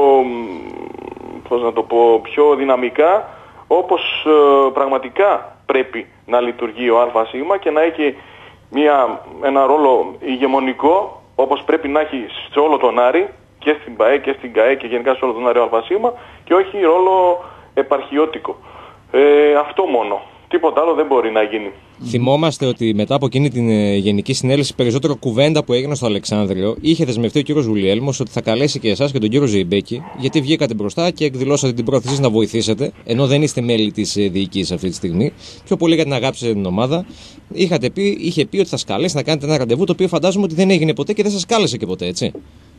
πώς να το πω, πιο δυναμικά, όπως ε, πραγματικά πρέπει να λειτουργεί ο ΑΣ και να έχει μια, ένα ρόλο ηγεμονικό, όπως πρέπει να έχει σε όλο τον Άρη, και στην ΠΑΕ και στην ΚΑΕ και γενικά σε όλο τον Άρη ο ΑΣ, και όχι ρόλο επαρχιώτικο. Ε, αυτό μόνο. Τίποτα άλλο δεν μπορεί να γίνει. Θυμόμαστε ότι μετά από εκείνη την ε, Γενική Συνέλευση, περισσότερο κουβέντα που έγινε στο Αλεξάνδριο, είχε δεσμευτεί ο κύριος Βουλιέλμος ότι θα καλέσει και εσάς και τον κύριο Ζεϊμπέκη, γιατί βγήκατε μπροστά και εκδηλώσατε την πρόθεσή να βοηθήσετε, ενώ δεν είστε μέλη της ε, διοίκησης αυτή τη στιγμή. Πιο πολύ για την αγάπη σας την ομάδα. Είχατε πει, είχε πει ότι θα σας καλέσει να κάνετε ένα ραντεβού, το οποίο φαντάζομαι ότι δεν έγινε ποτέ και δεν σας κάλεσε και ποτέ, έτσι.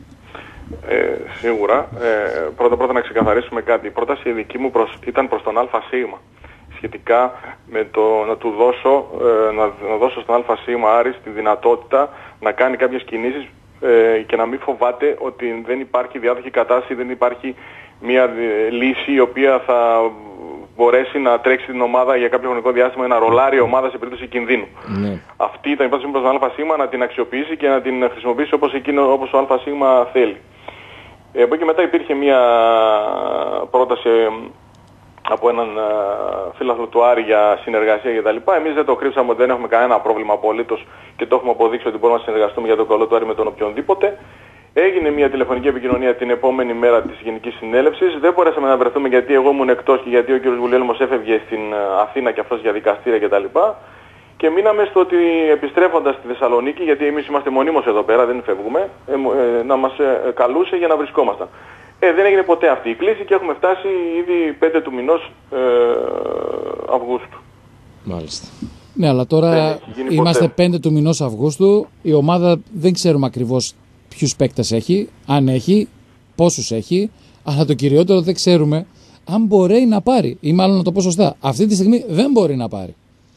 Ε, σίγουρα. Ε, πρώτα πρώτα να ξεκαθαρίσουμε κάτι. Η πρόταση δική μου προς, ήταν προς τον ΑΣ. Σχετικά με το να του δώσω, ε, να, να δώσω στον ΑΣ Άρης τη δυνατότητα να κάνει κάποιες κινήσεις ε, και να μην φοβάται ότι δεν υπάρχει διάδοχη κατάσταση, δεν υπάρχει μια ε, λύση η οποία θα μπορέσει να τρέξει την ομάδα για κάποιο χρονικό διάστημα, να ρολάρει η ομάδα σε περίπτωση κινδύνου. Ναι. Αυτή ήταν η πρόταση προς τον ΑΣ, να την αξιοποιήσει και να την χρησιμοποιήσει όπως, εκείνο, όπως ο ΑΣ θέλει. Ε, από εκεί μετά υπήρχε μια πρόταση από έναν uh, φίλαθλο του Άρη για συνεργασία κτλ. Εμείς δεν το κρύψαμε ότι δεν έχουμε κανένα πρόβλημα απολύτως και το έχουμε αποδείξει ότι μπορούμε να συνεργαστούμε για το καλό του Άρη με τον οποιονδήποτε. Έγινε μια τηλεφωνική επικοινωνία την επόμενη μέρα της Γενικής Συνέλευσης. Δεν μπορέσαμε να βρεθούμε γιατί εγώ ήμουν εκτός και γιατί ο κ. Βουλιέλμος έφευγε στην uh, Αθήνα και αυτός για δικαστήρια κτλ. Και μείναμε στο ότι επιστρέφοντας στη Θεσσαλονίκη, γιατί εμείς είμαστε μονίμως εδώ πέρα, δεν φεύγουμε, ε, ε, να μας ε, καλούσε για να βρισκόμασταν. Ε, δεν έγινε ποτέ αυτή η κλίση και έχουμε φτάσει ήδη πέντε του μηνός ε, Αυγούστου. Μάλιστα. Ναι, αλλά τώρα είμαστε πέντε του μηνός Αυγούστου. Η ομάδα δεν ξέρουμε ακριβώς ποιους παίκτες έχει, αν έχει, πόσους έχει, αλλά το κυριότερο δεν ξέρουμε αν μπορεί να πάρει, ή μάλλον να το πω σωστά, αυτή τη στιγμή δεν μπορεί να πάρει.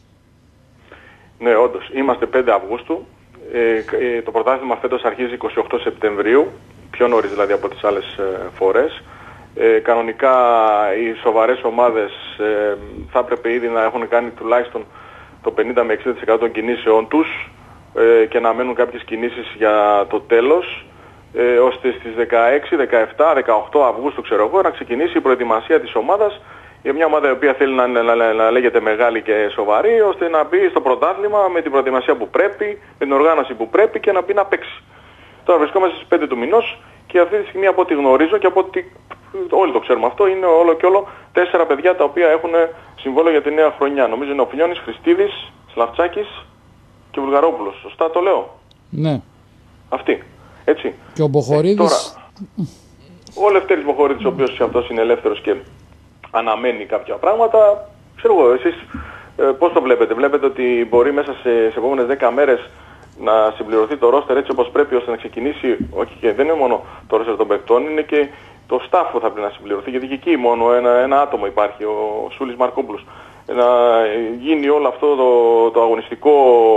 Ναι, όντως. Είμαστε πέντε Αυγούστου. Ε, ε, το πρωτάθλημα φέτος αρχίζει είκοσι οκτώ Σεπτεμβρίου. Πιο νωρίς δηλαδή από τις άλλες ε, φορές. Ε, κανονικά οι σοβαρές ομάδες ε, θα έπρεπε ήδη να έχουν κάνει τουλάχιστον το πενήντα με εξήντα τοις εκατό των κινήσεών τους ε, και να μένουν κάποιες κινήσεις για το τέλος, ε, ώστε στις δεκαέξι, δεκαεπτά, δεκαοκτώ Αυγούστου ξέρω εγώ να ξεκινήσει η προετοιμασία της ομάδας για μια ομάδα η οποία θέλει να, να, να, να λέγεται μεγάλη και σοβαρή, ώστε να μπει στο πρωτάθλημα με την προετοιμασία που πρέπει, με την οργάνωση που πρέπει και να μπει να παίξει. Τώρα βρισκόμαστε στις πέντε του μηνός και αυτή τη στιγμή από ό,τι γνωρίζω και από ό,τι όλοι το ξέρουμε αυτό, είναι όλο και όλο τέσσερα παιδιά τα οποία έχουν συμβόλαιο για τη νέα χρονιά. Νομίζω είναι ο Φινιώνης, Χριστίδης, Σλαφτσάκης και Βουλγαρόπουλος. Σωστά το λέω? Ναι. Αυτοί. Έτσι. Και ο Μποχορίδης. Ε, τώρα, ο Λευτέρης Μποχορίδης, ο οποίος αυτός είναι ελεύθερος και αναμένει κάποια πράγματα. Ξέρω εγώ, εσείς ε, πώς το βλέπετε? Βλέπετε ότι μπορεί μέσα σε, σε επόμενες δέκα μέρες να συμπληρωθεί το ρόστερ έτσι όπως πρέπει, ώστε να ξεκινήσει? Όχι, και δεν είναι μόνο το ρόστερ των παικτών, είναι και το staff που θα πρέπει να συμπληρωθεί, γιατί και εκεί μόνο ένα, ένα άτομο υπάρχει, ο Σούλης Μαρκόπουλος. Να γίνει όλο αυτό το, το αγωνιστικό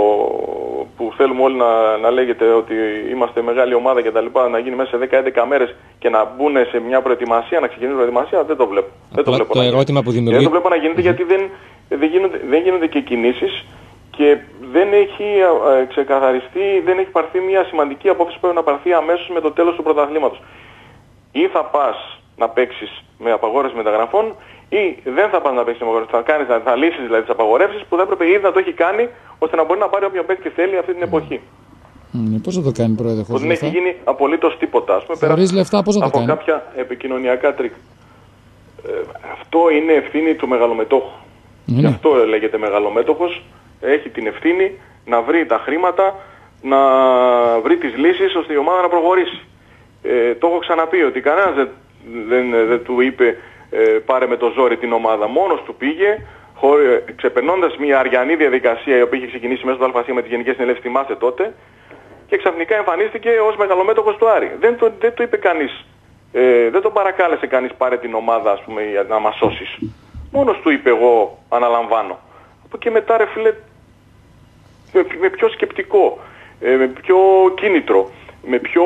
που θέλουμε όλοι να, να λέγεται ότι είμαστε μεγάλη ομάδα κτλ. Να γίνει μέσα σε δέκα με έντεκα μέρες και να μπουν σε μια προετοιμασία, να ξεκινήσει προετοιμασία, δεν το βλέπω. Δεν το βλέπω, το να ερώτημα που δημιουργεί... δεν το βλέπω να γίνεται, γιατί δεν, δεν, γίνονται, δεν γίνονται και κινήσεις και δεν έχει ε, ξεκαθαριστεί, δεν έχει πάρθει μια σημαντική απόφαση που πρέπει να πάρθει αμέσως με το τέλος του πρωταθλήματος. Ή θα πας να παίξεις με απαγόρευση μεταγραφών, ή δεν θα πας να παίξεις με απαγόρευση. Θα, κάνεις, θα λύσεις δηλαδή τις απαγορεύσεις που θα έπρεπε ήδη να το έχει κάνει, ώστε να μπορεί να πάρει όποιο παίκτη θέλει αυτή την εποχή. Mm, πώς θα το κάνει, πρόεδρε, χωρίς λεφτά? Δεν έχει γίνει απολύτως τίποτα. Ας πούμε, χωρίς λεφτά πώς θα το κάνει? Από κάποια επικοινωνιακά τρίκ. Ε, αυτό είναι ευθύνη του μεγαλομετόχου. Mm. Και αυτό λέγεται μεγαλομέτοχος. Έχει την ευθύνη να βρει τα χρήματα, να βρει τις λύσεις ώστε η ομάδα να προχωρήσει. Ε, το έχω ξαναπεί ότι κανένας δεν, δεν, δεν του είπε ε, πάρε με το ζόρι την ομάδα. Μόνος του πήγε, χωρί, ξεπερνώντας μια αριανή διαδικασία η οποία είχε ξεκινήσει μέσα στο ΑΣ με τις Γενικές Συνελεύσεις, θυμάστε τότε, και ξαφνικά εμφανίστηκε ως μεγαλομέτωχος του Άρη. Δεν το, δεν το είπε κανείς. Ε, δεν τον παρακάλεσε κανείς πάρε την ομάδα, ας πούμε, για να μας σώσεις. Μόνος του είπε εγώ αναλαμβάνω. Από και μετά ρε φίλε, με, με πιο σκεπτικό, ε, με πιο κίνητρο, με πιο,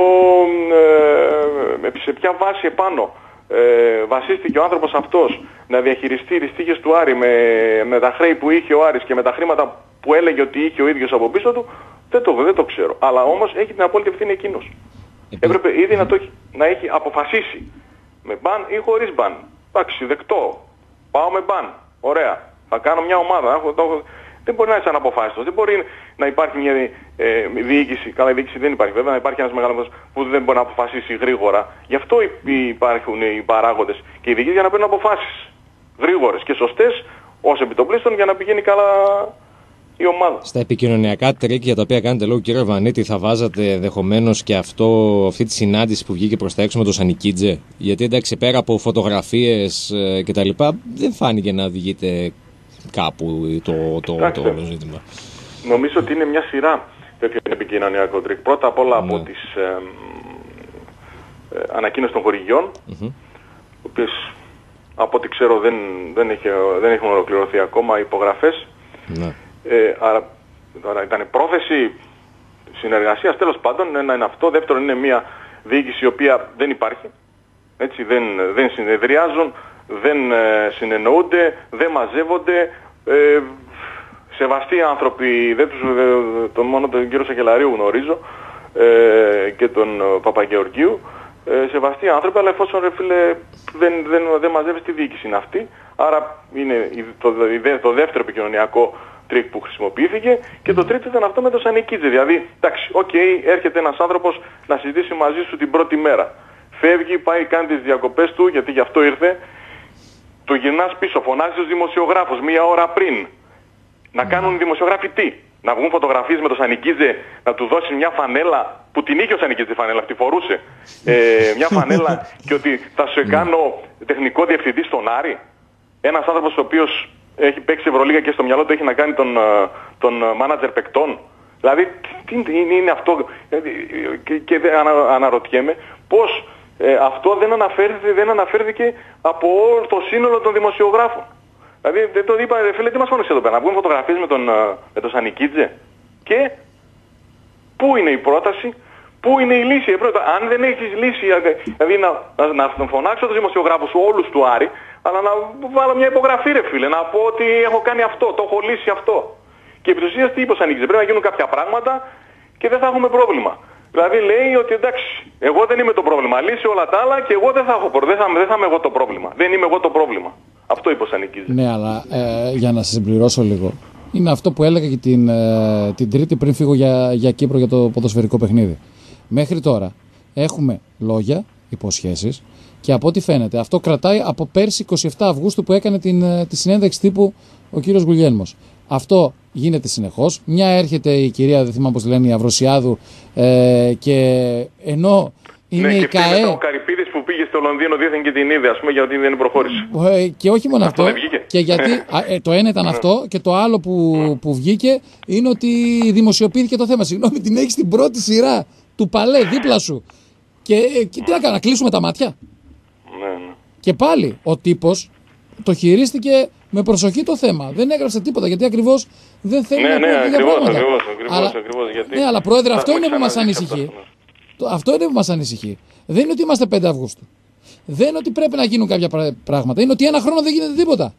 ε, με, σε ποια βάση επάνω ε, βασίστηκε ο άνθρωπος αυτός να διαχειριστεί τις τύχες του Άρη με, με τα χρέη που είχε ο Άρης και με τα χρήματα που έλεγε ότι είχε ο ίδιος από πίσω του, δεν το, δεν το ξέρω. Αλλά όμως έχει την απόλυτη ευθύνη εκείνος. Έπρεπε ήδη να, το, να έχει αποφασίσει με μπαν ή χωρίς μπαν. Εντάξει, δεκτό. Πάω με μπαν. Ωραία. Θα κάνω μια ομάδα. Έχω, το, δεν μπορεί να είναι σαν αποφάσιστος. Δεν μπορεί να υπάρχει μια ε, διοίκηση. Καλά, η διοίκηση δεν υπάρχει βέβαια. Να υπάρχει ένας μεγάλος που δεν μπορεί να αποφασίσει γρήγορα. Γι' αυτό υπάρχουν οι παράγοντες και οι διοίκησεις για να παίρνουν αποφάσεις γρήγορες και σωστές ως επιτοπλίστων για να πηγαίνει καλά η ομάδα. Στα επικοινωνιακά τρίκ για τα οποία κάνετε λόγο, κύριε Βανίτη, θα βάζατε ενδεχομένως και αυτό, αυτή τη συνάντηση που βγήκε προς τα έξω με τον Σανικίτζε? Γιατί εντάξει, πέρα από φωτογραφίες ε, κτλ., δεν φάνηκε να οδηγείται κάπου το, το, το, το όλο ζήτημα. Νομίζω ότι είναι μια σειρά τέτοιο επικοινωνιακό τρίκ. Πρώτα απ' όλα ναι. από τις ε, ε, ανακοίνωσεις των χορηγιών, mm-hmm. οι οποίες από ό,τι ξέρω δεν, δεν, είχε, δεν έχουν ολοκληρωθεί ακόμα υπογραφές. Ναι. Ε, άρα τώρα ήταν πρόθεση συνεργασίας, τέλος πάντων, ένα είναι αυτό. Δεύτερον είναι μια διοίκηση η οποία δεν υπάρχει, έτσι, δεν, δεν συνεδριάζουν, δεν ε, συνεννοούνται, δεν μαζεύονται, ε, σεβαστοί άνθρωποι, δεν τους, ε, τον, μόνο τον κύριο Σακελαρίου γνωρίζω ε, και τον ε, Παπαγεωργίου, ε, σεβαστοί άνθρωποι, αλλά εφόσον ρε φίλε δεν, δεν, δεν μαζεύεις, τη διοίκηση είναι αυτή. Άρα είναι το, το δεύτερο επικοινωνιακό τρίκ που χρησιμοποιήθηκε και το τρίτο ήταν αυτό με το Σανικίτζε. Δηλαδή, εντάξει, οκ, okay, έρχεται ένας άνθρωπος να συζητήσει μαζί σου την πρώτη μέρα. Φεύγει, πάει, κάνει τις διακοπές του, γιατί γι' αυτό ήρθε. Το γυρνάς πίσω, φωνάζεις τους δημοσιογράφους μία ώρα πριν. Να κάνουν δημοσιογράφοι τι? Να βγουν φωτογραφίες με το Σανικίτζε, να του δώσει μια φανέλα που την είχε ο Σανικίτζε φανέλα, αυτή φορούσε. Ε, μια φανέλα και ότι θα σου κάνω τεχνικό διευθυντή στον Άρη. Ένας άνθρωπος ο οποίος έχει παίξει Ευρωλίγα και στο μυαλό του έχει να κάνει τον, τον μάνατζερ παικτών. Δηλαδή, τι είναι αυτό? Και, και ανα, αναρωτιέμαι πώς ε, αυτό δεν αναφέρθηκε, δεν αναφέρθηκε από όλο το σύνολο των δημοσιογράφων. Δηλαδή, δεν το είπα, φίλε, τι μας φώνησε εδώ πέρα, να βγουν φωτογραφίες με τον, με τον Σανικίτζε. Και πού είναι η πρόταση, πού είναι η λύση? Πρώτα, αν δεν έχεις λύση, δηλαδή να, να, να φωνάξω τους δημοσιογράφους όλους του Άρη, αλλά να βάλω μια υπογραφή ρε φίλε, να πω ότι έχω κάνει αυτό, το έχω λύσει αυτό. Και επί της ουσίας τι είπε ο Σανικίτζε? Πρέπει να γίνουν κάποια πράγματα και δεν θα έχουμε πρόβλημα. Δηλαδή λέει ότι εντάξει, εγώ δεν είμαι το πρόβλημα, λύσει όλα τα άλλα και εγώ δεν θα, έχω, δεν θα, δεν θα είμαι εγώ το πρόβλημα. Δεν είμαι εγώ το πρόβλημα. Αυτό είπε ο Σανικίτζε. Ναι, αλλά ε, για να σας συμπληρώσω λίγο. Είναι αυτό που έλεγα και την, ε, την Τρίτη πριν φύγω για, για Κύπρο για το ποδοσφαιρικό παιχνίδι. Μέχρι τώρα έχουμε λόγια, υποσχέσεις και από ό,τι φαίνεται αυτό κρατάει από πέρσι εικοστή εβδόμη Αυγούστου που έκανε την, τη συνέντευξη τύπου ο κύριος Γουλιέλμος. Αυτό γίνεται συνεχώς. Μια έρχεται η κυρία, δεν θυμάμαι πώς λένε, η Αυροσιάδου ε, και ενώ είναι ναι, η και ΚΑΕ... ο Καρυπίδης που πήγε στο Λονδίνο δίθεν και την είδε, ας πούμε, γιατί δεν προχώρησε. Ε, και όχι μόνο αυτό, αυτό και γιατί α, ε, το ένα ήταν αυτό και το άλλο που, που βγήκε είναι ότι δημοσιοποιήθηκε το θέμα. Συγγνώμη, την έχεις στην πρώτη σειρά του Παλέ δίπλα σου. Και, και τι να κάνουμε, να κλείσουμε τα μάτια? Ναι, ναι. Και πάλι ο τύπος το χειρίστηκε με προσοχή το θέμα. Δεν έγραψε τίποτα γιατί ακριβώς δεν θέλει ναι, να πει ναι, τέτοια ακριβώς, πράγματα. ακριβώς, ακριβώς, αλλά, ακριβώς, γιατί... Ναι, αλλά πρόεδρε, αυτό είναι που μας ανησυχεί. Αυτό είναι που μας ανησυχεί. Δεν είναι ότι είμαστε πέντε Αυγούστου. Δεν είναι ότι πρέπει να γίνουν κάποια πράγματα. Είναι ότι ένα χρόνο δεν γίνεται τίποτα.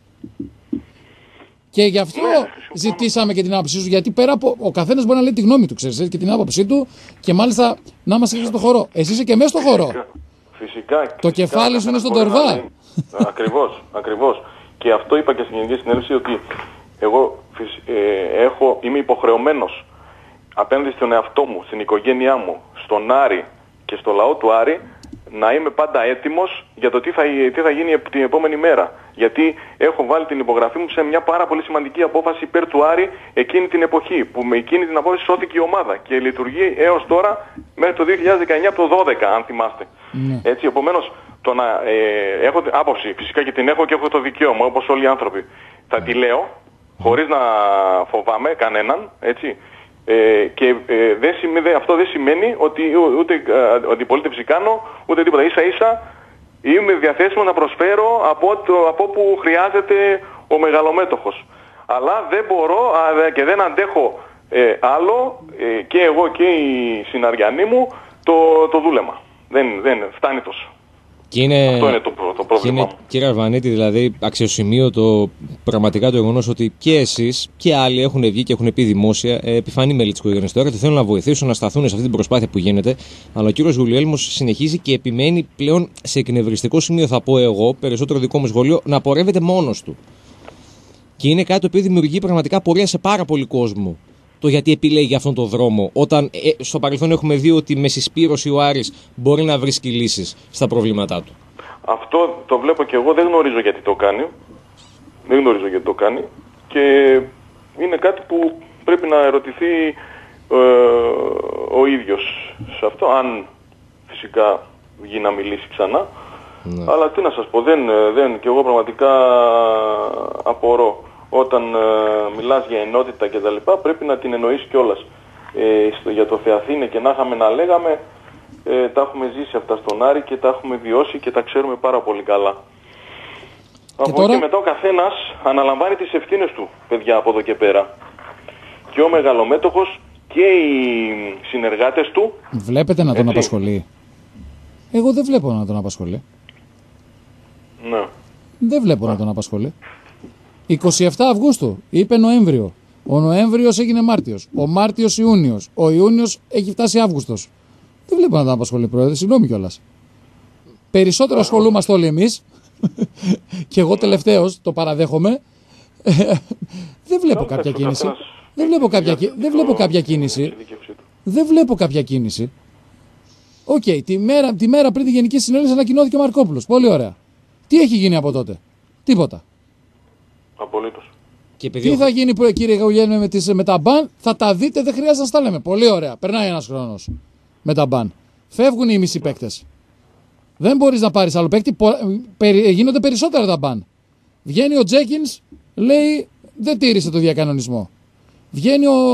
Και γι' αυτό ναι, ζητήσαμε και την άποψή σου. Γιατί πέρα από. Ο καθένας μπορεί να λέει τη γνώμη του, ξέρεις, και την άποψή του και μάλιστα να είμαστε και στο χώρο. Εσύ είσαι και μέσα στο χώρο. Φυσικά. Φυσικά το φυσικά, κεφάλι σου είναι στον τορβά. Ακριβώς, ακριβώς. Και αυτό είπα και στην Γενική Συνέλευση ότι εγώ ε, έχω, είμαι υποχρεωμένος απέναντι στον εαυτό μου, στην οικογένειά μου, στον Άρη και στο λαό του Άρη να είμαι πάντα έτοιμος για το τι θα, τι θα γίνει την επόμενη μέρα. Γιατί έχω βάλει την υπογραφή μου σε μια πάρα πολύ σημαντική απόφαση υπέρ του Άρη εκείνη την εποχή, που με εκείνη την απόφαση σώθηκε η ομάδα και λειτουργεί έως τώρα μέχρι το δύο χιλιάδες δεκαεννιά από το δώδεκα, αν θυμάστε. Mm. Έτσι, επομένως, το να, ε, έχω άποψη, φυσικά και την έχω και έχω το δικαίωμα, όπως όλοι οι άνθρωποι. Θα mm. τη λέω, χωρίς να φοβάμαι κανέναν, έτσι. Ε, και ε, δεν σημαίνει, αυτό δεν σημαίνει ότι ούτε ε, αντιπολίτευση κάνω, ούτε τίποτα. Ίσα ίσα είμαι διαθέσιμο να προσφέρω από, το, από που χρειάζεται ο μεγαλομέτωχος. Αλλά δεν μπορώ α, και δεν αντέχω ε, άλλο ε, και εγώ και οι συναριανοί μου το, το δούλεμα. Δεν, δεν φτάνει τόσο. Και είναι, αυτό είναι το, το πρόβλημα. Είναι, κύριε Αρβανίτη, δηλαδή αξιοσημείωτο πραγματικά το γεγονός ότι και εσείς και άλλοι έχουν βγει και έχουν πει δημόσια, ε, επιφανή μέλη της οικογένειας τώρα, ότι θέλουν να βοηθήσουν να σταθούν σε αυτή την προσπάθεια που γίνεται. Αλλά ο κύριος Γουλιέλμος συνεχίζει και επιμένει πλέον σε εκνευριστικό σημείο, θα πω εγώ, περισσότερο δικό μου σχολείο, να πορεύεται μόνος του. Και είναι κάτι το οποίο δημιουργεί πραγματικά πορεία σε πάρα πολύ κόσμο. Το γιατί επιλέγει αυτόν τον δρόμο, όταν ε, στο παρελθόν έχουμε δει ότι με συσπήρωση ο Άρης μπορεί να βρίσκει λύσεις στα προβλήματά του. Αυτό το βλέπω και εγώ, δεν γνωρίζω γιατί το κάνει. Δεν γνωρίζω γιατί το κάνει. Και είναι κάτι που πρέπει να ερωτηθεί ε, ο ίδιος σε αυτό, αν φυσικά βγει να μιλήσει ξανά. Ναι. Αλλά τι να σας πω, δεν, δεν, και εγώ πραγματικά απορώ. Όταν ε, μιλάς για ενότητα και τα λοιπά, πρέπει να την εννοείς κιόλας. Ε, στο, για το Θεαθήνε και να είχαμε να λέγαμε, ε, τα έχουμε ζήσει αυτά στον Άρη και τα έχουμε βιώσει και τα ξέρουμε πάρα πολύ καλά. Και από τώρα... και μετά ο καθένας αναλαμβάνει τις ευθύνες του, παιδιά, από εδώ και πέρα. Και ο μεγαλομέτωχος και οι συνεργάτες του. Βλέπετε να τον έτσι απασχολεί? Εγώ δεν βλέπω να τον απασχολεί. Ναι. Δεν βλέπω να τον απασχολεί. εικοστή εβδόμη Αυγούστου, είπε Νοέμβριο. Ο Νοέμβριος έγινε Μάρτιος. Ο Μάρτιος Ιούνιος. Ο Ιούνιος έχει φτάσει Αύγουστος. Δεν βλέπω να τον απασχολεί, πρόεδρε. Συγγνώμη κιόλας. Περισσότερο ασχολούμαστε όλοι εμείς. Και εγώ τελευταίος το παραδέχομαι. Δεν βλέπω κάποια κίνηση. Δεν βλέπω κάποια, δεν βλέπω κάποια κίνηση. Δεν βλέπω κάποια κίνηση. Οκ, okay, τη, μέρα, τη μέρα πριν τη Γενική Συνέλευση ανακοινώθηκε ο Μαρκόπουλος. Πολύ ωραία. Τι έχει γίνει από τότε? Τίποτα. Απολύτως. Και τι θα γίνει, κύριε Γουλιέλμε, με, τις, με τα μπαν? Θα τα δείτε, δεν χρειάζεται να στα λέμε. Πολύ ωραία. Περνάει ένας χρόνος με τα μπαν. Φεύγουν οι μισοί παίκτες. Δεν μπορείς να πάρεις άλλο παίκτη. Γίνονται περισσότερα τα μπαν. Βγαίνει ο Τζέκινς, λέει δεν τήρησε το διακανονισμό. Βγαίνει ο,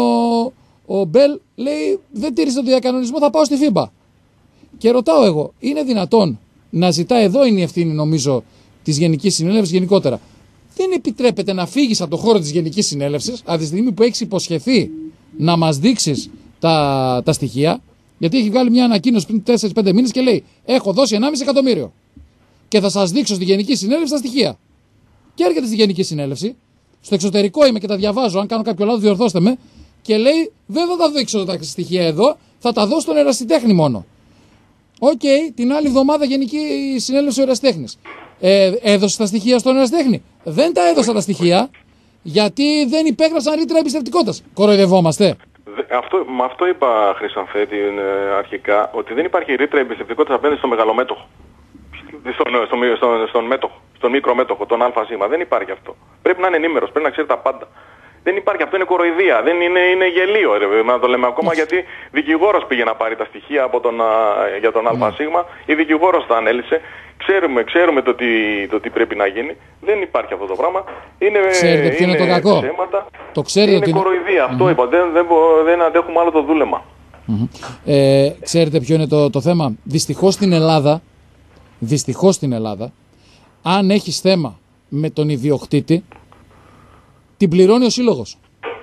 ο Μπέλ, λέει δεν τήρησε το διακανονισμό, θα πάω στη φίμπα. Και ρωτάω εγώ, είναι δυνατόν να ζητά, εδώ είναι η ευθύνη νομίζω της Γενικής Συνέλευσης γενικότερα. Δεν επιτρέπεται να φύγεις από το χώρο της Γενικής Συνέλευσης από τη στιγμή που έχεις υποσχεθεί να μας δείξεις τα, τα στοιχεία. Γιατί έχει βγάλει μια ανακοίνωση πριν τέσσερις πέντε μήνες και λέει: έχω δώσει ενάμιση εκατομμύριο. Και θα σας δείξω στη Γενική Συνέλευση τα στοιχεία. Και έρχεται στη Γενική Συνέλευση. Στο εξωτερικό είμαι και τα διαβάζω. Αν κάνω κάποιο λάθος, διορθώστε με. Και λέει: δεν θα τα δείξω τα στοιχεία εδώ. Θα τα δώσω στον ερασιτέχνη μόνο. Οκ, okay, την άλλη εβδομάδα Γενική Συνέλευση ο ερασιτέχνης. Ε, έδωσε τα στοιχεία στον ερασιτέχνη? Δεν τα έδωσα τα στοιχεία γιατί δεν υπέγραψαν ρήτρα εμπιστευτικότητας. Κοροϊδευόμαστε. Αυτό, με αυτό είπα, Χρυσανθέτη, αρχικά, ότι δεν υπάρχει ρήτρα εμπιστευτικότητας απέναντι στο μεγαλομέτωχο. Στον, στον, στον, στον μέτοχο, στον μικρομέτοχο, τον ΑΣ. Δεν υπάρχει αυτό. Πρέπει να είναι ενήμερος, πρέπει να ξέρει τα πάντα. Δεν υπάρχει, αυτό είναι κοροϊδία, δεν είναι, είναι γελίο, ρε, να το λέμε ακόμα, γιατί δικηγόρος πήγε να πάρει τα στοιχεία από τον, για τον ΑΣ, η δικηγόρος τα ανέλησε, ξέρουμε, ξέρουμε το, τι, το τι πρέπει να γίνει, δεν υπάρχει αυτό το πράγμα, είναι, ξέρετε ποιο είναι, είναι το κακό? Ψέματα, το ξέρετε είναι ότι κοροϊδία, είναι... αυτό mm-hmm. είπα, δεν, δεν, δεν αντέχουμε άλλο το δούλεμα. Mm-hmm. Ε, ξέρετε ποιο είναι το, το θέμα? Δυστυχώς στην Ελλάδα, δυστυχώς στην Ελλάδα, αν έχεις θέμα με τον ιδιοκτήτη, την πληρώνει ο σύλλογος.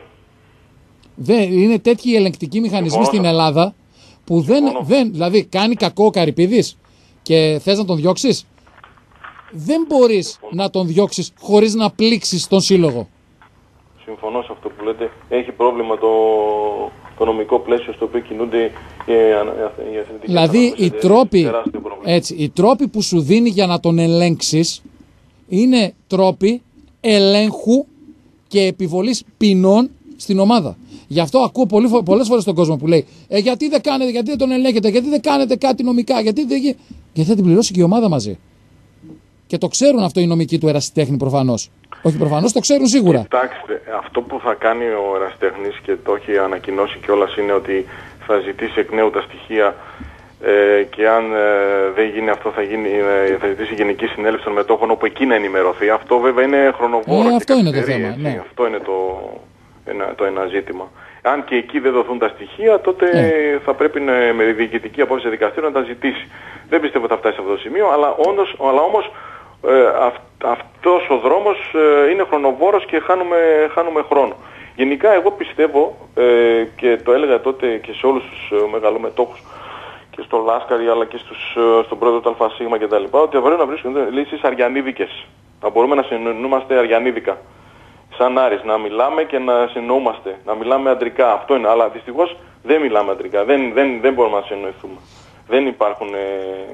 Δεν, είναι τέτοιοι οι ελεγκτικοί μηχανισμοί στην Ελλάδα που δεν, δεν, δηλαδή κάνει κακό ο Καρυπίδης και θες να τον διώξεις. Δεν μπορείς να τον διώξεις χωρίς να πλήξεις τον σύλλογο. Συμφωνώ σε αυτό που λέτε. Έχει πρόβλημα το, το νομικό πλαίσιο στο οποίο κινούνται οι, οι αθλητικές. Δηλαδή οι τρόποι, έτσι, οι τρόποι που σου δίνει για να τον ελέγξεις είναι τρόποι ελέγχου και επιβολής ποινών στην ομάδα. Γι' αυτό ακούω πολύ, πολλές φορές τον κόσμο που λέει ε, γιατί δεν κάνετε, γιατί δεν τον ελέγχετε, γιατί δεν κάνετε κάτι νομικά, γιατί δεν... γιατί θα την πληρώσει και η ομάδα μαζί. Και το ξέρουν αυτό οι νομικοί του ερασιτέχνη προφανώς. Όχι προφανώς, το ξέρουν σίγουρα. Κοιτάξτε, αυτό που θα κάνει ο ερασιτέχνης και το έχει ανακοινώσει κιόλας είναι ότι θα ζητήσει εκ νέου τα στοιχεία ε, και αν ε, δεν γίνει αυτό θα, γίνει, ε, θα ζητήσει η Γενική Συνέλευση των Μετόχων όπου εκεί να ενημερωθεί. Αυτό βέβαια είναι χρονοβόρο. Ε, αυτό είναι το θέμα. Ναι. Αυτό είναι το ένα, το ένα ζήτημα. Αν και εκεί δεν δοθούν τα στοιχεία, τότε ε. θα πρέπει να, με διοικητική απόφαση δικαστήριο να τα ζητήσει. Δεν πιστεύω ότι θα φτάσει σε αυτό το σημείο, αλλά, όντως, αλλά όμως ε, αυ, αυτός ο δρόμος ε, είναι χρονοβόρος και χάνουμε, χάνουμε χρόνο. Γενικά εγώ πιστεύω, ε, και το έλεγα τότε και σε όλους τους ε, μεγαλομετόχους, και στο Λάσκαρη αλλά και στους, στον πρόεδρο του ΑΣ κτλ. Ότι θα πρέπει να βρίσκονται λύσεις αριανίδικες. Να μπορούμε να συνεννοούμαστε αριανίδικα. Σαν Άρης, να μιλάμε και να συνεννοούμαστε. Να μιλάμε αντρικά. Αυτό είναι. Αλλά δυστυχώς δεν μιλάμε αντρικά. Δεν, δεν, δεν μπορούμε να συνεννοηθούμε. Δεν υπάρχουν ε,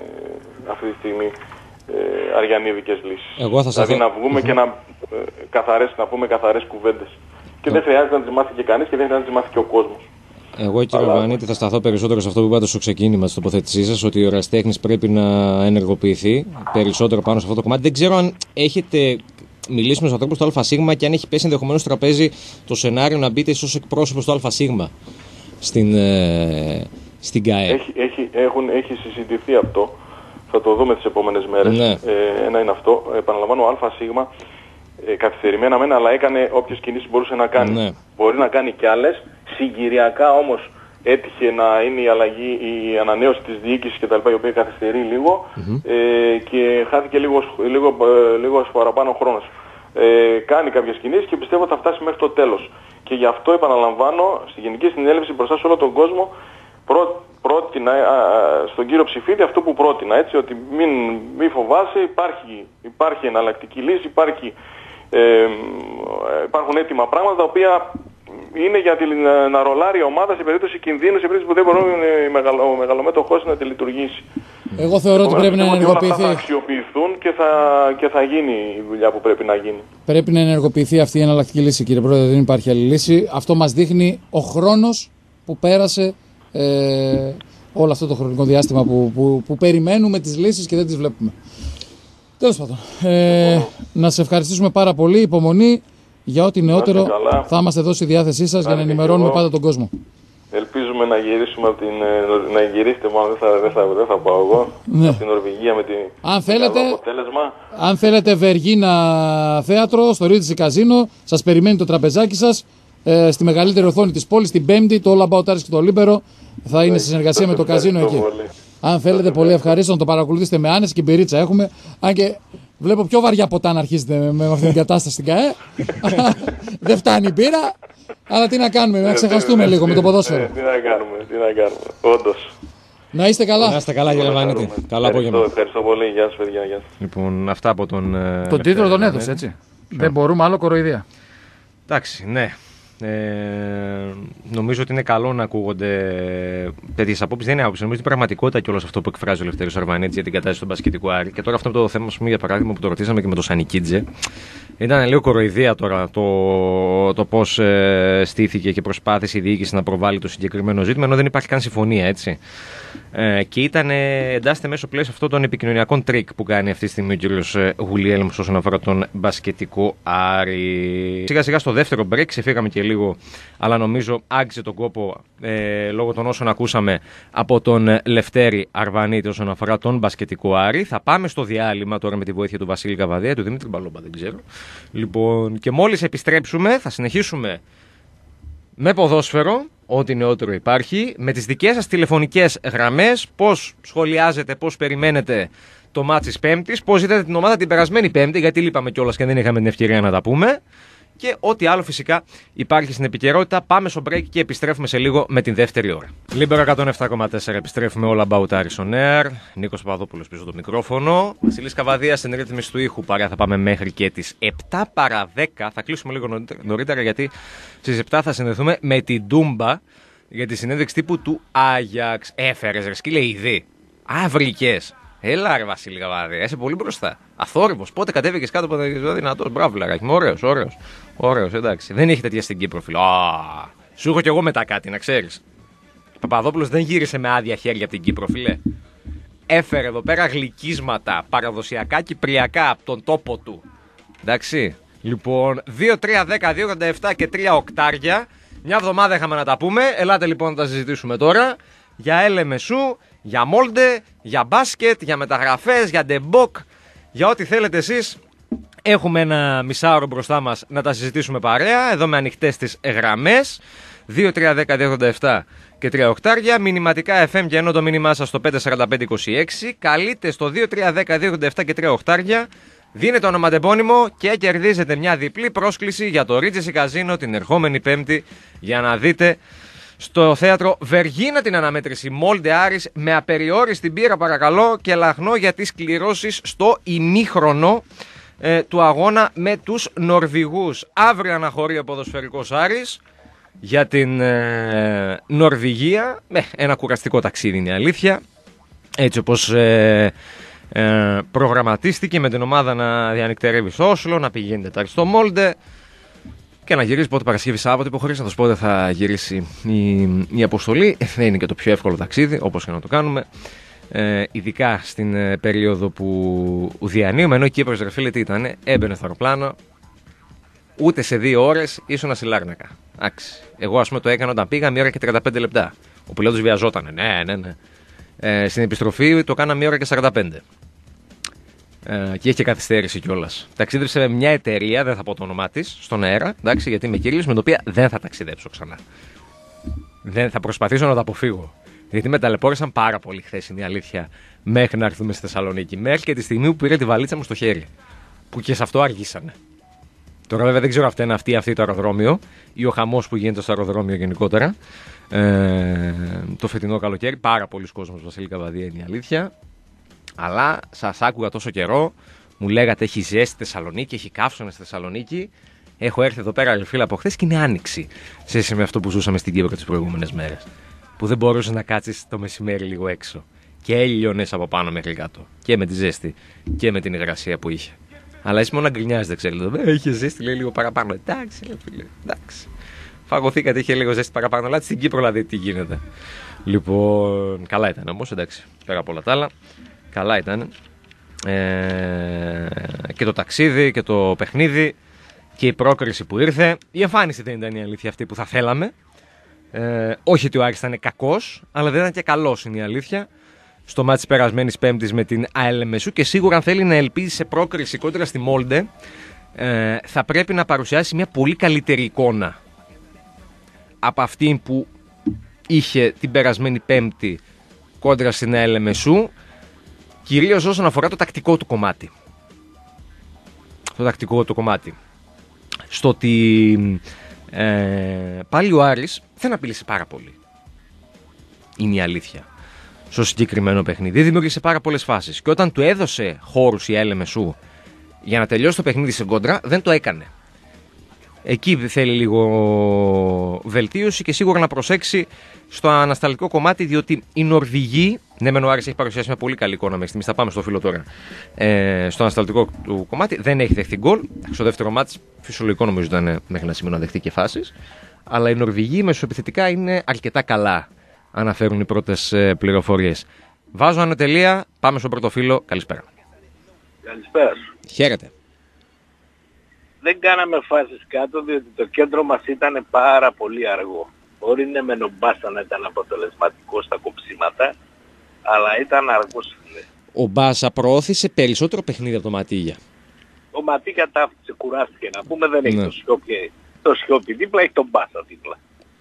αυτή τη στιγμή ε, αριανίδικες λύσεις. Εγώ θα δηλαδή να βγούμε και να, ε, καθαρές, να πούμε καθαρές κουβέντες. Και δεν χρειάζεται να τις μάθει και κανείς και δεν χρειάζεται να τις μάθει και ο κόσμος. Εγώ, κύριε Βανίτη, θα σταθώ περισσότερο σε αυτό που είπατε στο ξεκίνημα της τοποθέτησής σας, ότι ο ερασιτέχνης πρέπει να ενεργοποιηθεί περισσότερο πάνω σε αυτό το κομμάτι. Δεν ξέρω αν έχετε μιλήσει με τους ανθρώπους του ΑΣ και αν έχει πέσει ενδεχομένως στο τραπέζι το σενάριο να μπείτε ως εκπρόσωπος του ΑΣ στην, ε, στην ΚΑΕ. Έχει, έχει, έχουν, έχει συζητηθεί αυτό. Θα το δούμε τις επόμενες μέρες. Ναι. Ε, ένα είναι αυτό. Επαναλαμβάνω, ο ΑΣ ε, καθυστερημένα μένα, αλλά έκανε όποιες κινήσεις μπορούσε να κάνει. Ναι. Μπορεί να κάνει κι άλλες. Συγκυριακά όμως έτυχε να είναι η αλλαγή, η ανανέωση της διοίκησης κτλ. Η οποία καθυστερεί λίγο mm-hmm. ε, και χάθηκε λίγο, λίγο, λίγο παραπάνω χρόνος. Ε, κάνει κάποιες κινήσεις και πιστεύω ότι θα φτάσει μέχρι το τέλος. Και γι' αυτό επαναλαμβάνω στη Γενική Συνέλευση μπροστά σε όλο τον κόσμο πρό, πρότεινα α, στον κύριο Ψηφίδη αυτό που πρότεινα, έτσι, ότι μην, μην φοβάσαι, υπάρχει, υπάρχει εναλλακτική λύση, υπάρχει, ε, υπάρχουν έτοιμα πράγματα τα οποία είναι για τη, να, να ρολάρει η ομάδα σε περίπτωση κινδύνου, σε περίπτωση που δεν μπορεί μεγαλο, ο μεγαλομέτωχος να τη λειτουργήσει. Εγώ θεωρώ ότι πρέπει να ενεργοποιηθεί. Όλα αυτά θα αξιοποιηθούν και θα, και θα γίνει η δουλειά που πρέπει να γίνει. Πρέπει να ενεργοποιηθεί αυτή η εναλλακτική λύση, κύριε Πρόεδρε, δεν υπάρχει άλλη λύση. Αυτό μας δείχνει ο χρόνος που πέρασε ε, όλο αυτό το χρονικό διάστημα που, που, που περιμένουμε τις λύσεις και δεν τις βλέπουμε. Τέλος πάντων, ε, να σε ευχαριστήσουμε πάρα πολύ, υπομονή. Για ό,τι νεότερο θα είμαστε εδώ στη διάθεσή σας για να ενημερώνουμε πάντα τον κόσμο. Ελπίζουμε να γυρίσουμε από την. Να γυρίσετε, μόνο δεν θα, δεν θα, δεν θα πάω εγώ. Ναι. Από την Νορβηγία με την. Αν θέλετε, αποτέλεσμα. Αν θέλετε Βεργίνα θέατρο, στο Ρίτσι Καζίνο, σας περιμένει το τραπεζάκι σας. Ε, στη μεγαλύτερη οθόνη της πόλης, την Πέμπτη, το All About Aris και το Λίμπερο. Θα είναι σε συνεργασία με το καζίνο εκεί. Πολύ. Αν θέλετε, πολύ ευχαρίστω να το παρακολουθήσετε με άνεση και μπυρίτσα έχουμε. Αν και βλέπω πιο βαριά ποτά να αρχίσετε με, με αυτήν την κατάσταση στην ΚΑΕ. Δεν φτάνει η μπύρα. Αλλά τι να κάνουμε, να ξεχαστούμε λίγο με το ποδόσφαιρο. Τι να κάνουμε, τι να κάνουμε. Όντως. Να είστε καλά. Να είστε καλά, κύριε Βανίτη. Καλό απόγευμα. Ευχαριστώ πολύ. Γεια σας, παιδιά. Γεια σας. Λοιπόν, αυτά από τον. Τον τίτλο τον έδωσε, έτσι. Δεν μπορούμε άλλο κοροϊδία. Εντάξει, ναι. Ε, νομίζω ότι είναι καλό να ακούγονται τέτοιες απόψεις. Δεν είναι άποψη. Νομίζω ότι είναι πραγματικότητα και όλο αυτό που εκφράζει ο Ελευθέριος Αρβανίτης για την κατάσταση του μπασκετικού Άρη. Και τώρα αυτό το θέμα, πούμε, για παράδειγμα, που το ρωτήσαμε και με τον Σανικίτζε. Ήταν λίγο κοροϊδία τώρα το, το πώς ε, στήθηκε και προσπάθησε η διοίκηση να προβάλλει το συγκεκριμένο ζήτημα, ενώ δεν υπάρχει καν συμφωνία, έτσι. Ε, και ήταν, ε, εντάσσεται μέσω πλαίσιο αυτό των επικοινωνιακών τρίκ που κάνει αυτή τη στιγμή ο κύριος Γουλιέλμος όσον αφορά τον μπασκετικό Άρη. Σιγά σιγά στο δεύτερο break ξεφύγαμε και λίγο, αλλά νομίζω άξιζε τον κόπο ε, λόγω των όσων ακούσαμε από τον Λευτέρη Αρβανίτη όσον αφορά τον μπασκετικό Άρη. Θα πάμε στο διάλειμμα τώρα με τη βοήθεια του Βασίλη Καβαδία, του Δημήτρη Μπαλόμπα, δεν ξέρω. Λοιπόν, και μόλις επιστρέψουμε θα συνεχίσουμε με ποδόσφαιρο, ό,τι νεότερο υπάρχει, με τις δικές σας τηλεφωνικές γραμμές, πώς σχολιάζετε, πώς περιμένετε το μάτς της Πέμπτης, πώς είδατε την ομάδα την περασμένη Πέμπτη, γιατί λείπαμε κιόλας και δεν είχαμε την ευκαιρία να τα πούμε, και ό,τι άλλο φυσικά υπάρχει στην επικαιρότητα. Πάμε στο break και επιστρέφουμε σε λίγο με την δεύτερη ώρα. Λίμπερο εκατόν επτά κόμμα τέσσερα, επιστρέφουμε All About Aris on Air. Νίκος Παπαδόπουλος πίσω το μικρόφωνο. Βασίλης Καβαδίας στην ρύθμιση του ήχου. Παρέα θα πάμε μέχρι και τις επτά παρά δέκα. Θα κλείσουμε λίγο νωρίτερα γιατί στις επτά θα συνδεθούμε με την Ντούμπα για τη συνέντευξη τύπου του Άγιαξ. Έφερες ρε σκύλε ήδη. Αυρικές. Έλα ρε Βασίλη Καβαδία, είσαι πολύ μπροστά. Αθόρυβος. Πότε κατέβηκες κάτω από το δυνατός. Μπράβο, λαράκι. Ωραίος, ωραίος. Ωραίος, εντάξει. Δεν έχει τέτοια στην Κύπρο, φίλο. Α, σου έχω κι εγώ μετά κάτι, να ξέρεις. Παπαδόπουλος δεν γύρισε με άδεια χέρια από την Κύπρο, φίλε. Έφερε εδώ πέρα γλυκίσματα παραδοσιακά κυπριακά από τον τόπο του. Εντάξει. Λοιπόν, δύο τρία δέκα δύο ογδόντα επτά και τρία οκτάρια. Μια εβδομάδα είχαμε να τα πούμε. Ελάτε λοιπόν να τα συζητήσουμε τώρα. Για Ελ Εμ Ες Γιου, για Μόλντε, για μπάσκετ, για μεταγραφές, για ντεμποκ, για ό,τι θέλετε εσείς. Έχουμε ένα μισάωρο μπροστά μας να τα συζητήσουμε παρέα, εδώ με ανοιχτές τις γραμμές, δύο τρία ένα μηδέν δύο ογδόντα επτά και τρία οκτάρια, μηνυματικά εφ εμ και ενώ το μήνυμά σας στο πέντε τέσσερα πέντε είκοσι έξι, καλείτε στο δύο τρία ένα μηδέν δύο ογδόντα επτά και τρία οκτάρια, δίνετε ονοματεπώνυμο και κερδίζετε μια διπλή πρόσκληση για το Regency Casino την ερχόμενη Πέμπτη για να δείτε στο θέατρο Βεργίνα την αναμέτρηση Μόλντε Άρης με απεριόριστη μπύρα παρακαλώ και λαχνό για τις κληρώσεις στο ημίχρονο ε, του αγώνα με τους Νορβηγούς. Αύριο αναχωρεί ο ποδοσφαιρικός Άρης για την ε, Νορβηγία, με ένα κουραστικό ταξίδι είναι η αλήθεια, έτσι όπως ε, ε, προγραμματίστηκε, με την ομάδα να διανυκτερεύει στο Όσλο, να πηγαίνει Τετάρτη στο Μόλντε και να γυρίσει πότε Παρασκευή Σάββατο, που χωρίς να το πω πότε θα γυρίσει η, η αποστολή. Δεν είναι και το πιο εύκολο ταξίδι, όπως και να το κάνουμε. Ε, ειδικά στην ε, περίοδο που διανύουμε, ενώ η Κύπρος, ρε φίλε, τι ήταν, έμπαινε στο αεροπλάνο, ούτε σε δύο ώρες ήσουν στη Λάρνακα. Άξι. Εγώ, ας πούμε, το έκανα όταν πήγα μία ώρα και τριάντα πέντε λεπτά. Ο πιλότος βιαζότανε. Ναι, ναι, ναι. Ε, στην επιστροφή το κάνα μία ώρα και σαράντα πέντε. Ε, και έχει καθυστέρηση κιόλας. Ταξίδεψε με μια εταιρεία, δεν θα πω το όνομά της, στον αέρα, εντάξει, γιατί είμαι κύριος, με την οποία δεν θα ταξιδέψω ξανά. Δεν θα προσπαθήσω να το αποφύγω. Γιατί με ταλαιπώρησαν πάρα πολύ χθες, είναι η αλήθεια, μέχρι να έρθουμε στη Θεσσαλονίκη. Μέχρι και τη στιγμή που πήρε τη βαλίτσα μου στο χέρι. Που και σε αυτό αργήσανε. Τώρα, βέβαια, δεν ξέρω αυτό είναι αυτή, αυτή το αεροδρόμιο ή ο χαμός που γίνεται στο αεροδρόμιο γενικότερα. Ε, το φετινό καλοκαίρι, πάρα πολλοί κόσμος, Βασίλη Καβαδία, είναι η αλήθεια. Αλλά σας άκουγα τόσο καιρό, μου λέγατε έχει ζέστη στη Θεσσαλονίκη, έχει καύσωνα στη Θεσσαλονίκη. Έχω έρθει εδώ πέρα, φίλα, από χθες και είναι άνοιξη. Σε σχέση με αυτό που ζούσαμε στην Κύπρο τις προηγούμενες μέρες. Που δεν μπορούσε να κάτσεις το μεσημέρι λίγο έξω. Και έλειωνες από πάνω μέχρι κάτω. Και με τη ζέστη και με την υγρασία που είχε. Αλλά εσύ μόνο να γκρινιάζετε, ξέρετε. Είχε ζέστη, λέει λίγο παραπάνω. Εντάξει, λέει, φίλε, εντάξει. Φαγωθήκατε, είχε λίγο ζέστη παραπάνω. Αλλά στην Κύπρο, δηλαδή, τι γίνεται. Λοιπόν, καλά ήταν όμως, εντάξει. Πέρα από όλα τα άλλα. Καλά ήταν. Ε, και το ταξίδι και το παιχνίδι και η πρόκριση που ήρθε. Η εμφάνιση δεν ήταν η αλήθεια αυτή που θα θέλαμε. Ε, όχι ότι ο Άρης ήταν κακός, αλλά δεν ήταν και καλός, είναι η αλήθεια. Στο μάτι της περασμένης Πέμπτης με την ΑΕΛ-Μεσού, και σίγουρα αν θέλει να ελπίζει σε πρόκριση κόντρα στη Μόλντε, ε, θα πρέπει να παρουσιάσει μια πολύ καλύτερη εικόνα από αυτή που είχε την περασμένη Πέμπτη κόντρα στην ΑΕΛ-Μεσού, κυρίως όσον αφορά το τακτικό του κομμάτι. Το τακτικό του κομμάτι. Στο ότι ε, πάλι ο Άρης δεν απειλήσε πάρα πολύ. Είναι η αλήθεια. Στο συγκεκριμένο παιχνίδι δημιούργησε πάρα πολλές φάσεις. Και όταν του έδωσε χώρους η ΑΕΛ Μεσού για να τελειώσει το παιχνίδι σε κόντρα, δεν το έκανε. Εκεί θέλει λίγο βελτίωση και σίγουρα να προσέξει στο ανασταλτικό κομμάτι, διότι οι Νορβηγοί, ναι, μεν ο Άρης έχει παρουσιάσει μια πολύ καλή εικόνα μέχρι στιγμής, θα πάμε στο φίλο τώρα. Ε, στο ανασταλτικό του κομμάτι δεν έχει δεχτεί γκολ. Στο δεύτερο μάτς, φυσιολογικό νομίζω ήταν μέχρι ένα σημείο να δεχτεί και φάσεις. Αλλά οι Νορβηγοί μεσοεπιθετικά είναι αρκετά καλά, αναφέρουν οι πρώτες πληροφορίες. Βάζω ανατελεία, πάμε στο πρώτο φίλο. Καλησπέρα. Καλησπέρα σου. Χαίρετε. Δεν κάναμε φάσεις κάτω διότι το κέντρο μας ήταν πάρα πολύ αργό. Μπορεί ναι με ο Μπάσα να ήταν αποτελεσματικό στα κοψίματα, αλλά ήταν αργός, φίλε. Ο Μπάσα προώθησε περισσότερο παιχνίδι από το Ματίγια. Ο Ματίγια ταύτισε, κουράστηκε να πούμε, δεν έχει ναι. το Σιώπη, το Σιώπη δίπλα, έχει τον Μπάσα δίπλα.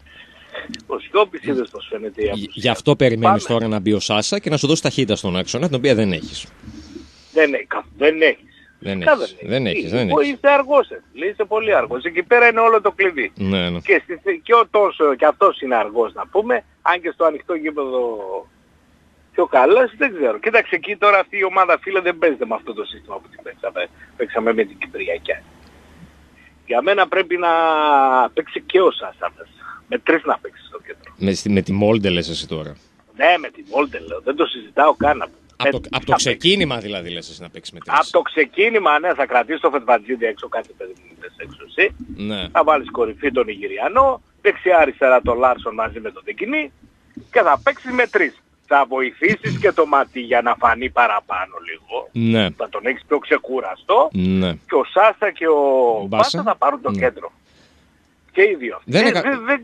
Ο Σιώπης είδες πως φαίνεται η απουσία. Γι' αυτό περιμένεις τώρα να μπει ο Σάσα και να σου δώσει ταχύτητα στον άξονα, την οποία δεν έχεις. Δεν, έχει, δεν έχεις. Δεν έχεις, δεν έχεις, δεν έχεις. Είσαι αργός, είσαι πολύ αργός. Εκεί πέρα είναι όλο το κλειδί. Ναι, ναι. Και, στη, και, ο τόσο, και αυτός είναι αργός να πούμε, αν και στο ανοιχτό γήπεδο πιο καλός, δεν ξέρω. Κοίταξε εκεί τώρα αυτή η ομάδα, φίλε, δεν παίζεται με αυτό το σύστημα που την παίξαμε, παίξαμε με την Κυπριακή. Για μένα πρέπει να παίξει και ο Σάσα μέσα. Με τρεις να παίξει στο κέντρο. Με, με τη Μόλντε λες εσύ τώρα. Ναι, με τη Μόλντε λέω. Δεν το συζητάω καν. Από το, απ το ξεκίνημα παίξει. Δηλαδή λες εσύ να παίξει με τρεις. Από το ξεκίνημα, ναι, θα κρατήσει το Φετβατζίδη έξω κάτι πέντε μήνες έξω εσύ. Ναι. Θα βάλεις κορυφή τον Ιγυριανό, δεξιά αριστερά τον Λάρσον μαζί με τον Τεκινή και θα παίξεις με τρεις. Θα βοηθήσεις και το Ματί για να φανεί παραπάνω λίγο. Ναι. Θα τον έχεις πιο ξεκούραστο. Ναι. Και ο Σάσα και ο Μπάσα θα πάρουν το ναι. κέντρο. Και οι δύο. Δεν, ε, εκα... δεν, δεν ξέρω,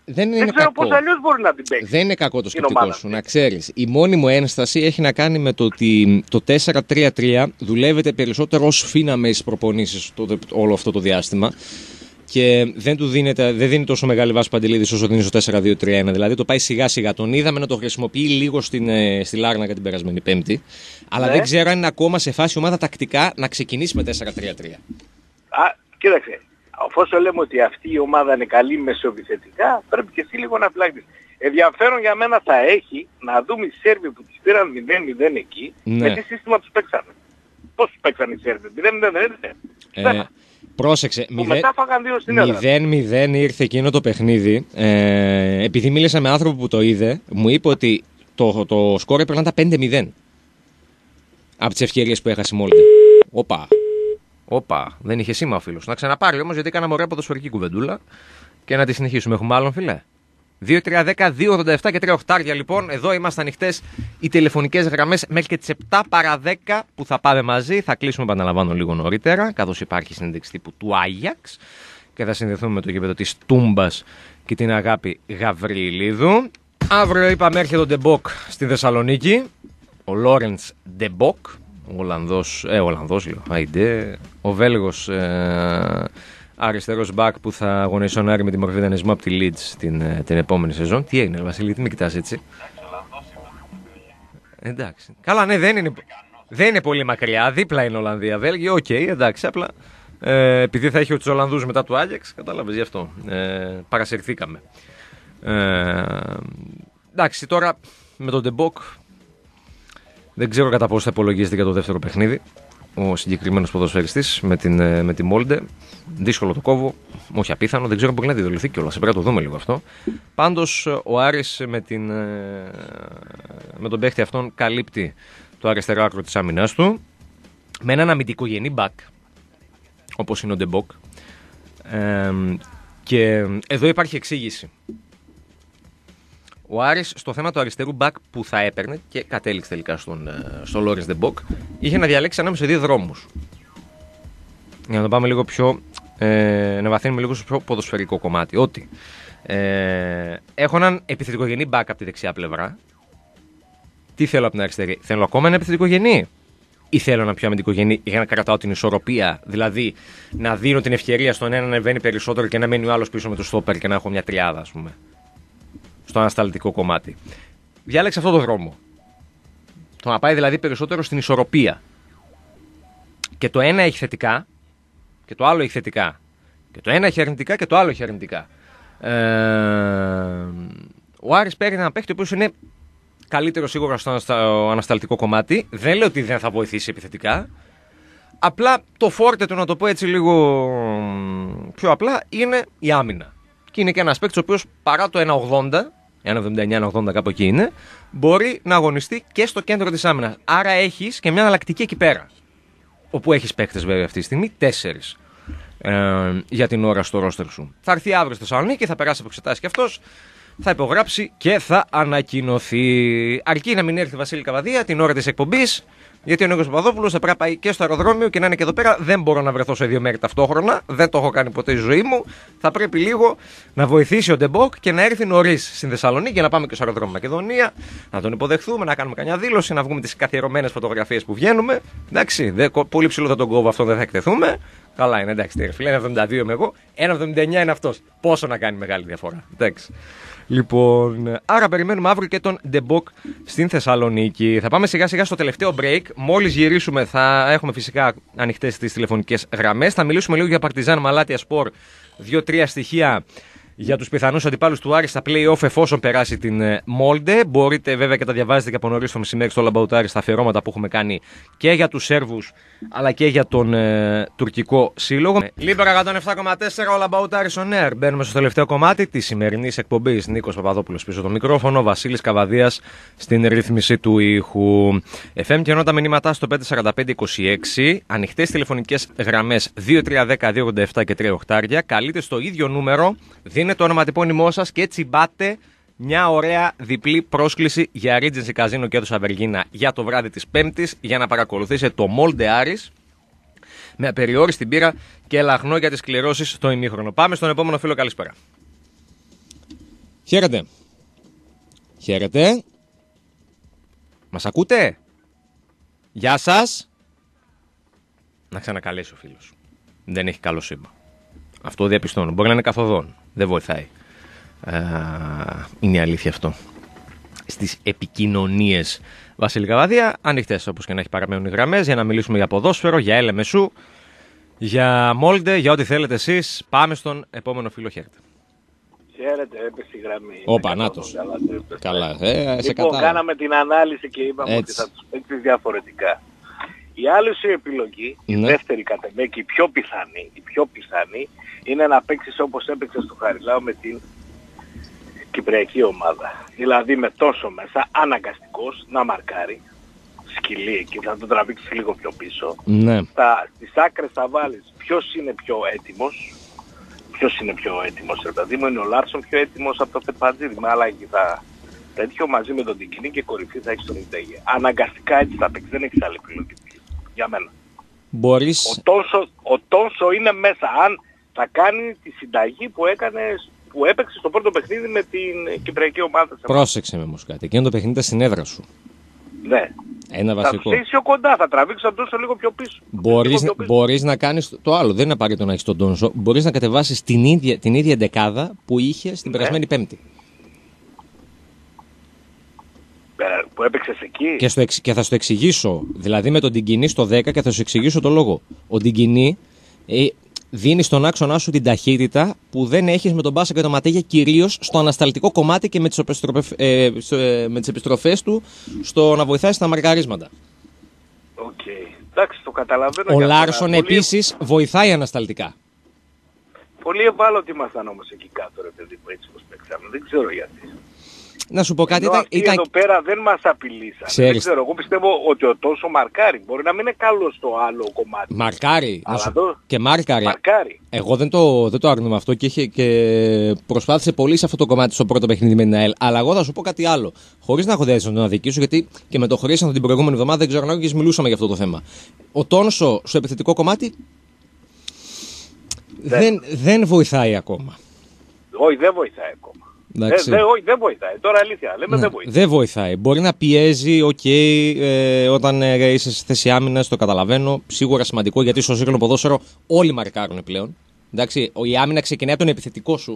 Δεν, είναι δεν ξέρω κακό. πώς αλλιώς μπορεί να την παίξει. Δεν είναι κακό το σκεπτικό σου, να ξέρεις. Η μόνη μου ένσταση έχει να κάνει με το ότι το τέσσερα τρία τρία δουλεύεται περισσότερο ως φίνα με τις προπονήσεις το, όλο αυτό το διάστημα και δεν του δίνεται, δεν δίνει τόσο μεγάλη βάση Παντελίδης όσο δίνει στο τέσσερα δύο τρία ένα. Δηλαδή το πάει σιγά σιγά. Τον είδαμε να το χρησιμοποιεί λίγο στην, στη Λάρνακα την περασμένη Πέμπτη. Αλλά ναι. δεν ξέρω αν είναι ακόμα σε φάση ομάδα τακτικά να ξεκινήσει με τέσσερα τρία τρία. Α, κοίταξε. Οφόσο λέμε ότι αυτή η ομάδα είναι καλή μεσοεπιθετικά, πρέπει και εσύ λίγο να φυλάξεις. Ενδιαφέρον για μένα θα έχει να δούμε οι Σέρβοι που τους πήραν μηδέν μηδέν εκεί, ναι. με τι σύστημα τους παίξανε. Πώς τους παίξανε οι Σέρβοι, μηδέν μηδέν δεν είναι. Ε, πρόσεξε, μηδέν μηδέν ήρθε εκείνο το παιχνίδι. Ε, επειδή μίλησα με άνθρωπο που το είδε, μου είπε ότι το, το σκόρ έπρεπε να ήταν πέντε μηδέν. Από τις ευκαιρίες που έχασε η Μόλντε. Όπα. Όπα, δεν είχε σήμα ο φίλος. Να ξαναπάρει όμως γιατί κάναμε ωραία ποδοσφαιρική κουβεντούλα και να τη συνεχίσουμε. Έχουμε άλλον φιλέ. δύο τρία ένα μηδέν δύο ογδόντα επτά και τρία οχτάρια λοιπόν. Εδώ είμαστε ανοιχτές οι τηλεφωνικές γραμμές μέχρι και τις επτά παρά δέκα που θα πάμε μαζί. Θα κλείσουμε, επαναλαμβάνω, λίγο νωρίτερα, καθώς υπάρχει συνέντευξη τύπου του Άγιαξ και θα συνδεθούμε με το γήπεδο της Τούμπας και την Αγάπη Γαβριλίδου. Αύριο είπαμε έρχεται ο Ντεμπόκ στη Θεσσαλονίκη. Ο Λόρεντς Ντεμπόκ. Ο Ολλανδός, ε, Ολλανδός λέω, αϊντε, ο Βέλγος ε, αριστερός μπακ που θα αγωνισονάρει με τη μορφή δανεισμού από τη Leeds την, την επόμενη σεζόν. Τι έγινε, Βασίλη, τι με κοιτάς έτσι? Εντάξει. Καλά, ναι, δεν είναι, δεν είναι πολύ μακριά, δίπλα είναι Ολλανδία, Βέλγιο, οκ, okay, εντάξει, απλά ε, επειδή θα έχει τους Ολλανδούς μετά του Άγιαξ, κατάλαβες γι' αυτό, ε, παρασυρθήκαμε. Ε, εντάξει, τώρα με τον Ντεμπόκ. Δεν ξέρω κατά πόσο θα υπολογίζεται για το δεύτερο παιχνίδι ο συγκεκριμένος ποδοσφαιριστής με, την, με τη Μόλντε. Δύσκολο το κόβω, όχι απίθανο. Δεν ξέρω πού να διδοληθεί κιόλας. Πρέπει να το δούμε λίγο αυτό. Πάντως ο Άρης με, την, με τον παίχτη αυτόν καλύπτει το αριστερό άκρο της άμυνας του με έναν αμυντικογενή μπακ όπως είναι ο Ντεμπόκ. Ε, και εδώ υπάρχει εξήγηση. Ο Άρης στο θέμα του αριστερού μπακ που θα έπαιρνε και κατέληξε τελικά στον, στον Λόρενς Ντεμπόκ, είχε να διαλέξει ανάμεσα σε δύο δρόμους. Για να το πάμε λίγο πιο. Ε, να βαθύνουμε λίγο στο πιο ποδοσφαιρικό κομμάτι. Ότι ε, έχω έναν επιθετικογενή μπακ από τη δεξιά πλευρά. Τι θέλω από την αριστερή? Θέλω ακόμα ένα επιθετικογενή ή θέλω ένα πιο αμυντικογενή για να κρατάω την ισορροπία? Δηλαδή να δίνω την ευκαιρία στον ένα να ανεβαίνει περισσότερο και να μένει ο άλλος πίσω με το στόπερ και να έχω μια τριάδα, ας πούμε, στο ανασταλτικό κομμάτι. Διάλεξε αυτό το δρόμο. Το να πάει δηλαδή περισσότερο στην ισορροπία. Και το ένα έχει θετικά και το άλλο έχει θετικά. Και το ένα έχει αρνητικά και το άλλο έχει αρνητικά. Ε, ο Άρης παίρνει ένα παίχτη ο οποίος είναι καλύτερο σίγουρα στο ανασταλτικό κομμάτι. Δεν λέω ότι δεν θα βοηθήσει επιθετικά. Απλά το φόρτε του, να το πω έτσι λίγο πιο απλά, είναι η άμυνα. Και είναι και ένας παίκτης ο οποίος παρά το ένα ογδόντα, ένα εβδομήντα εννιά ογδόντα κάπου εκεί είναι, μπορεί να αγωνιστεί και στο κέντρο της άμυνας. Άρα έχεις και μια εναλλακτική εκεί πέρα. Όπου έχεις παίκτες βέβαια αυτή τη στιγμή, τέσσερις ε, για την ώρα στο ρόστερ σου. Θα έρθει αύριο στη Θεσσαλονίκη, θα περάσει από εξετάσεις και αυτός, θα υπογράψει και θα ανακοινωθεί. Αρκεί να μην έρθει Βασίλη Καβαδία την ώρα της εκπομπής, γιατί ο Νίκος Παπαδόπουλος θα πρέπει να πάει και στο αεροδρόμιο και να είναι και εδώ πέρα. Δεν μπορώ να βρεθώ σε δύο μέρη ταυτόχρονα. Δεν το έχω κάνει ποτέ στη ζωή μου. Θα πρέπει λίγο να βοηθήσει ο Ντεμπόκ και να έρθει νωρίς στην Θεσσαλονίκη για να πάμε και στο αεροδρόμιο Μακεδονία, να τον υποδεχθούμε, να κάνουμε καμιά δήλωση, να βγούμε τις καθιερωμένες φωτογραφίες που βγαίνουμε. Εντάξει, δε, πολύ ψηλό θα τον κόβω, αυτό δεν θα εκτεθούμε. Καλά είναι, εντάξει, τι φίλε, ένα εβδομήντα δύο είμαι εγώ, ένα εβδομήντα εννιά είναι αυτός. Πόσο να κάνει μεγάλη διαφορά. Εντάξει. Λοιπόν, άρα περιμένουμε αύριο και τον Ντεμπόκ στην Θεσσαλονίκη. Θα πάμε σιγά σιγά στο τελευταίο break. Μόλις γυρίσουμε θα έχουμε φυσικά ανοιχτές τις τηλεφωνικές γραμμές. Θα μιλήσουμε λίγο για Παρτιζάν Μαλάτια Σπορ. Δύο-τρία στοιχεία για τους πιθανούς αντιπάλους του Άρη στα play-off εφόσον περάσει την Μόλντε. Μπορείτε βέβαια και τα διαβάζετε και από νωρίς το μεσημέρι στο All About Άρη στα αφιερώματα που έχουμε κάνει και για τους Σέρβους αλλά και για τον ε, τουρκικό σύλλογο. Λίμπερα εκατόν επτά κόμμα τέσσερα All About Άρη on Air. Μπαίνουμε στο τελευταίο κομμάτι της σημερινής εκπομπής. Νίκος Παπαδόπουλος πίσω το μικρόφωνο, Βασίλης Καβαδίας στην ρύθμιση του ήχου. εφ εμ και ενώ τα μηνύματά στο πέντε τέσσερα πέντε είκοσι έξι. Ανοιχτές τηλεφωνικές γραμμές δύο τρία ένα μηδέν δύο ογδόντα επτά και τρία οχτάρια. Καλείτε στο ίδιο νούμερο. Δίνετε το ονοματεπώνυμό σας και τσιμπάτε μια ωραία διπλή πρόσκληση για Regency Casino και έδωσα Βεργίνα για το βράδυ της Πέμπτης για να παρακολουθήσετε το Μόλντε Άρης με απεριόριστη μπύρα και λαχνό για τις κληρώσεις στο ημίχρονο. Πάμε στον επόμενο φίλο, καλησπέρα. Χαίρετε. Χαίρετε. Μας ακούτε? Γεια σας. Να ξανακαλέσει ο φίλος. Δεν έχει καλό σήμα. Αυτό διαπιστώνω. Μπορεί να είναι καθοδόν. Δεν βοηθάει. Α, είναι η αλήθεια αυτό. Στις επικοινωνίες Βασίλη Καβαδία, ανοιχτές όπως και να έχει, παραμένουν οι γραμμές για να μιλήσουμε για ποδόσφαιρο, για Ελ Εμ Ες Γιου, για Μόλντε, για ό,τι θέλετε εσείς. Πάμε στον επόμενο φίλο. Χαίρετε. Χαίρετε, έπεσε η γραμμή. Όπα, νάτος. Καλά, ε, σε Λοιπόν, κάναμε την ανάλυση και είπαμε Έτσι. ότι θα τους παίξεις διαφορετικά. Η άλλη σου επιλογή, η Ναι. δεύτερη κατ' εμέ και η πιο πιθανή, η πιο πιθανή είναι να παίξεις όπως έπαιξες στο Χαριλάου με την κυπριακή ομάδα. Δηλαδή με τόσο μέσα, αναγκαστικός, να μαρκάρει, σκυλί και θα το τραβήξεις λίγο πιο πίσω. Ναι. Στα, στις άκρες θα βάλεις ποιος είναι πιο έτοιμος. Ποιος είναι πιο έτοιμος, ρε παιδί μου, είναι ο Λάρσον πιο έτοιμος από το Φετφατζίδη, με άλλα θα τέτοιο μαζί με τον Τικινή και κορυφή θα έχεις τον Ιντέγε. Αναγκαστικά έτσι θα παίξει, δεν έχεις άλλη επιλογή για μένα. Μπορείς... Ο Τόνσο, ο Τόνσο είναι μέσα, αν θα κάνει τη συνταγή που έκανε, που έπαιξε στο πρώτο παιχνίδι με την κυπριακή ομάδα. Πρόσεξε με όμως κάτι, εκείνο το παιχνίδι ήταν στην έδρα σου. Ναι. Ένα Θα βασικό. τους έχεις πιο κοντά, θα τραβήξεις τον Τόνσο λίγο πιο πίσω. Μπορείς, Λίγο πιο πίσω. μπορείς να κάνεις το άλλο, δεν είναι απαραίτητο να έχεις τον Τόνσο. Μπορείς να κατεβάσεις την ίδια, την ίδια εντεκάδα που είχε στην Ναι. περασμένη Πέμπτη. Ε, Που έπαιξες εκεί. Και, στο, εξ- και θα σου το εξηγήσω. Δηλαδή με τον Τιγκινή στο δέκα και θα σου εξηγήσω το λόγο. Ο Τιγκινή ε, δίνει στον άξονά σου την ταχύτητα που δεν έχεις με τον Μπάσα και τον Ματέγια, κυρίως στο ανασταλτικό κομμάτι και με τις, επιστροφε- ε, στο- ε, με τις επιστροφές του στο να βοηθάει στα μαρκαρίσματα. Οκ. Εντάξει, το καταλαβαίνω. Ο για αυτό. Λάρσον Πολύ- επίσης βοηθάει ανασταλτικά. Πολύ ευάλωτοι ήμασταν όμως εκεί κάτω, ρε παιδί μου, έτσι όπως παίξαμε. Δεν ξέρω γιατί. Να σου πω κάτι, Ενώ ήταν, αυτοί ήταν, εδώ πέρα δεν μας απειλήσαν. Ξέρεις. Δεν ξέρω, εγώ πιστεύω ότι ο τόσο μαρκάρι. Μπορεί να μην είναι καλό στο άλλο κομμάτι. μαρκάρι. να Αλλά σου- εδώ- Και μάρκαρε. Μαρκάρι. Εγώ δεν το, δεν το αρνούμαι αυτό και, είχε, και προσπάθησε πολύ σε αυτό το κομμάτι στο πρώτο παιχνίδι με την ΑΕΛ. Αλλά εγώ θα σου πω κάτι άλλο. Χωρίς να έχω διάθεση να τον αδικήσω, γιατί και με το Χρήσαν την προηγούμενη εβδομάδα δεν ξέρω αν και μιλούσαμε για αυτό το θέμα. Ο Τόνσο στο επιθετικό κομμάτι Δεν. δεν, δεν βοηθάει ακόμα. Όχι, δεν βοηθάει ακόμα. Εντάξει. Ε, δε, όχι, δεν βοηθάει. Τώρα αλήθεια, λέμε Ναι, δεν βοηθάει. δεν βοηθάει. Μπορεί να πιέζει, οκ, ε, όταν ε, είσαι στη θέση άμυνας, το καταλαβαίνω. Σίγουρα σημαντικό γιατί στο σύγχρονο ποδόσφαιρο όλοι μαρκάρουν πλέον. Εντάξει, ο- η άμυνα ξεκινάει από τον επιθετικό σου.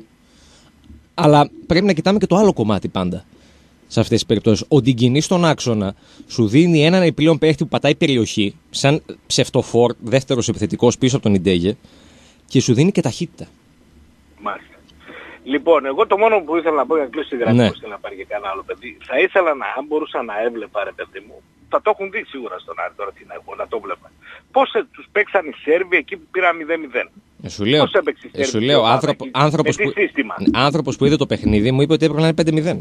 Αλλά πρέπει να κοιτάμε και το άλλο κομμάτι πάντα σε αυτές τις περιπτώσεις. Ο Ντιγκινής στον άξονα σου δίνει έναν επιπλέον παίχτη που πατάει περιοχή, σαν ψευτοφόρ, δεύτερος επιθετικός πίσω από τον Ιντέγε, και σου δίνει και ταχύτητα. Μάλιστα. Λοιπόν, εγώ το μόνο που ήθελα να πω για να κλείσω τη γραμμή Ναι. μου, ήθελα να πάρει και κανένα άλλο παιδί. Θα ήθελα να, αν μπορούσα να έβλεπα, ρε παιδί μου, θα το έχουν δει σίγουρα στον Άρη τώρα τι να έχω, να το βλέπα. Πώς ε, τους παίξαν οι Σέρβοι εκεί που πήραν μηδέν μηδέν. Ε, σου λέω, Πώς έπαιξε η ε, σου Σέρβη λέω ομάδα άνθρωπο, εκεί, άνθρωπος, με τι που, σύστημα. άνθρωπος που είδε το παιχνίδι μου είπε ότι έπρεπε να είναι πέντε μηδέν.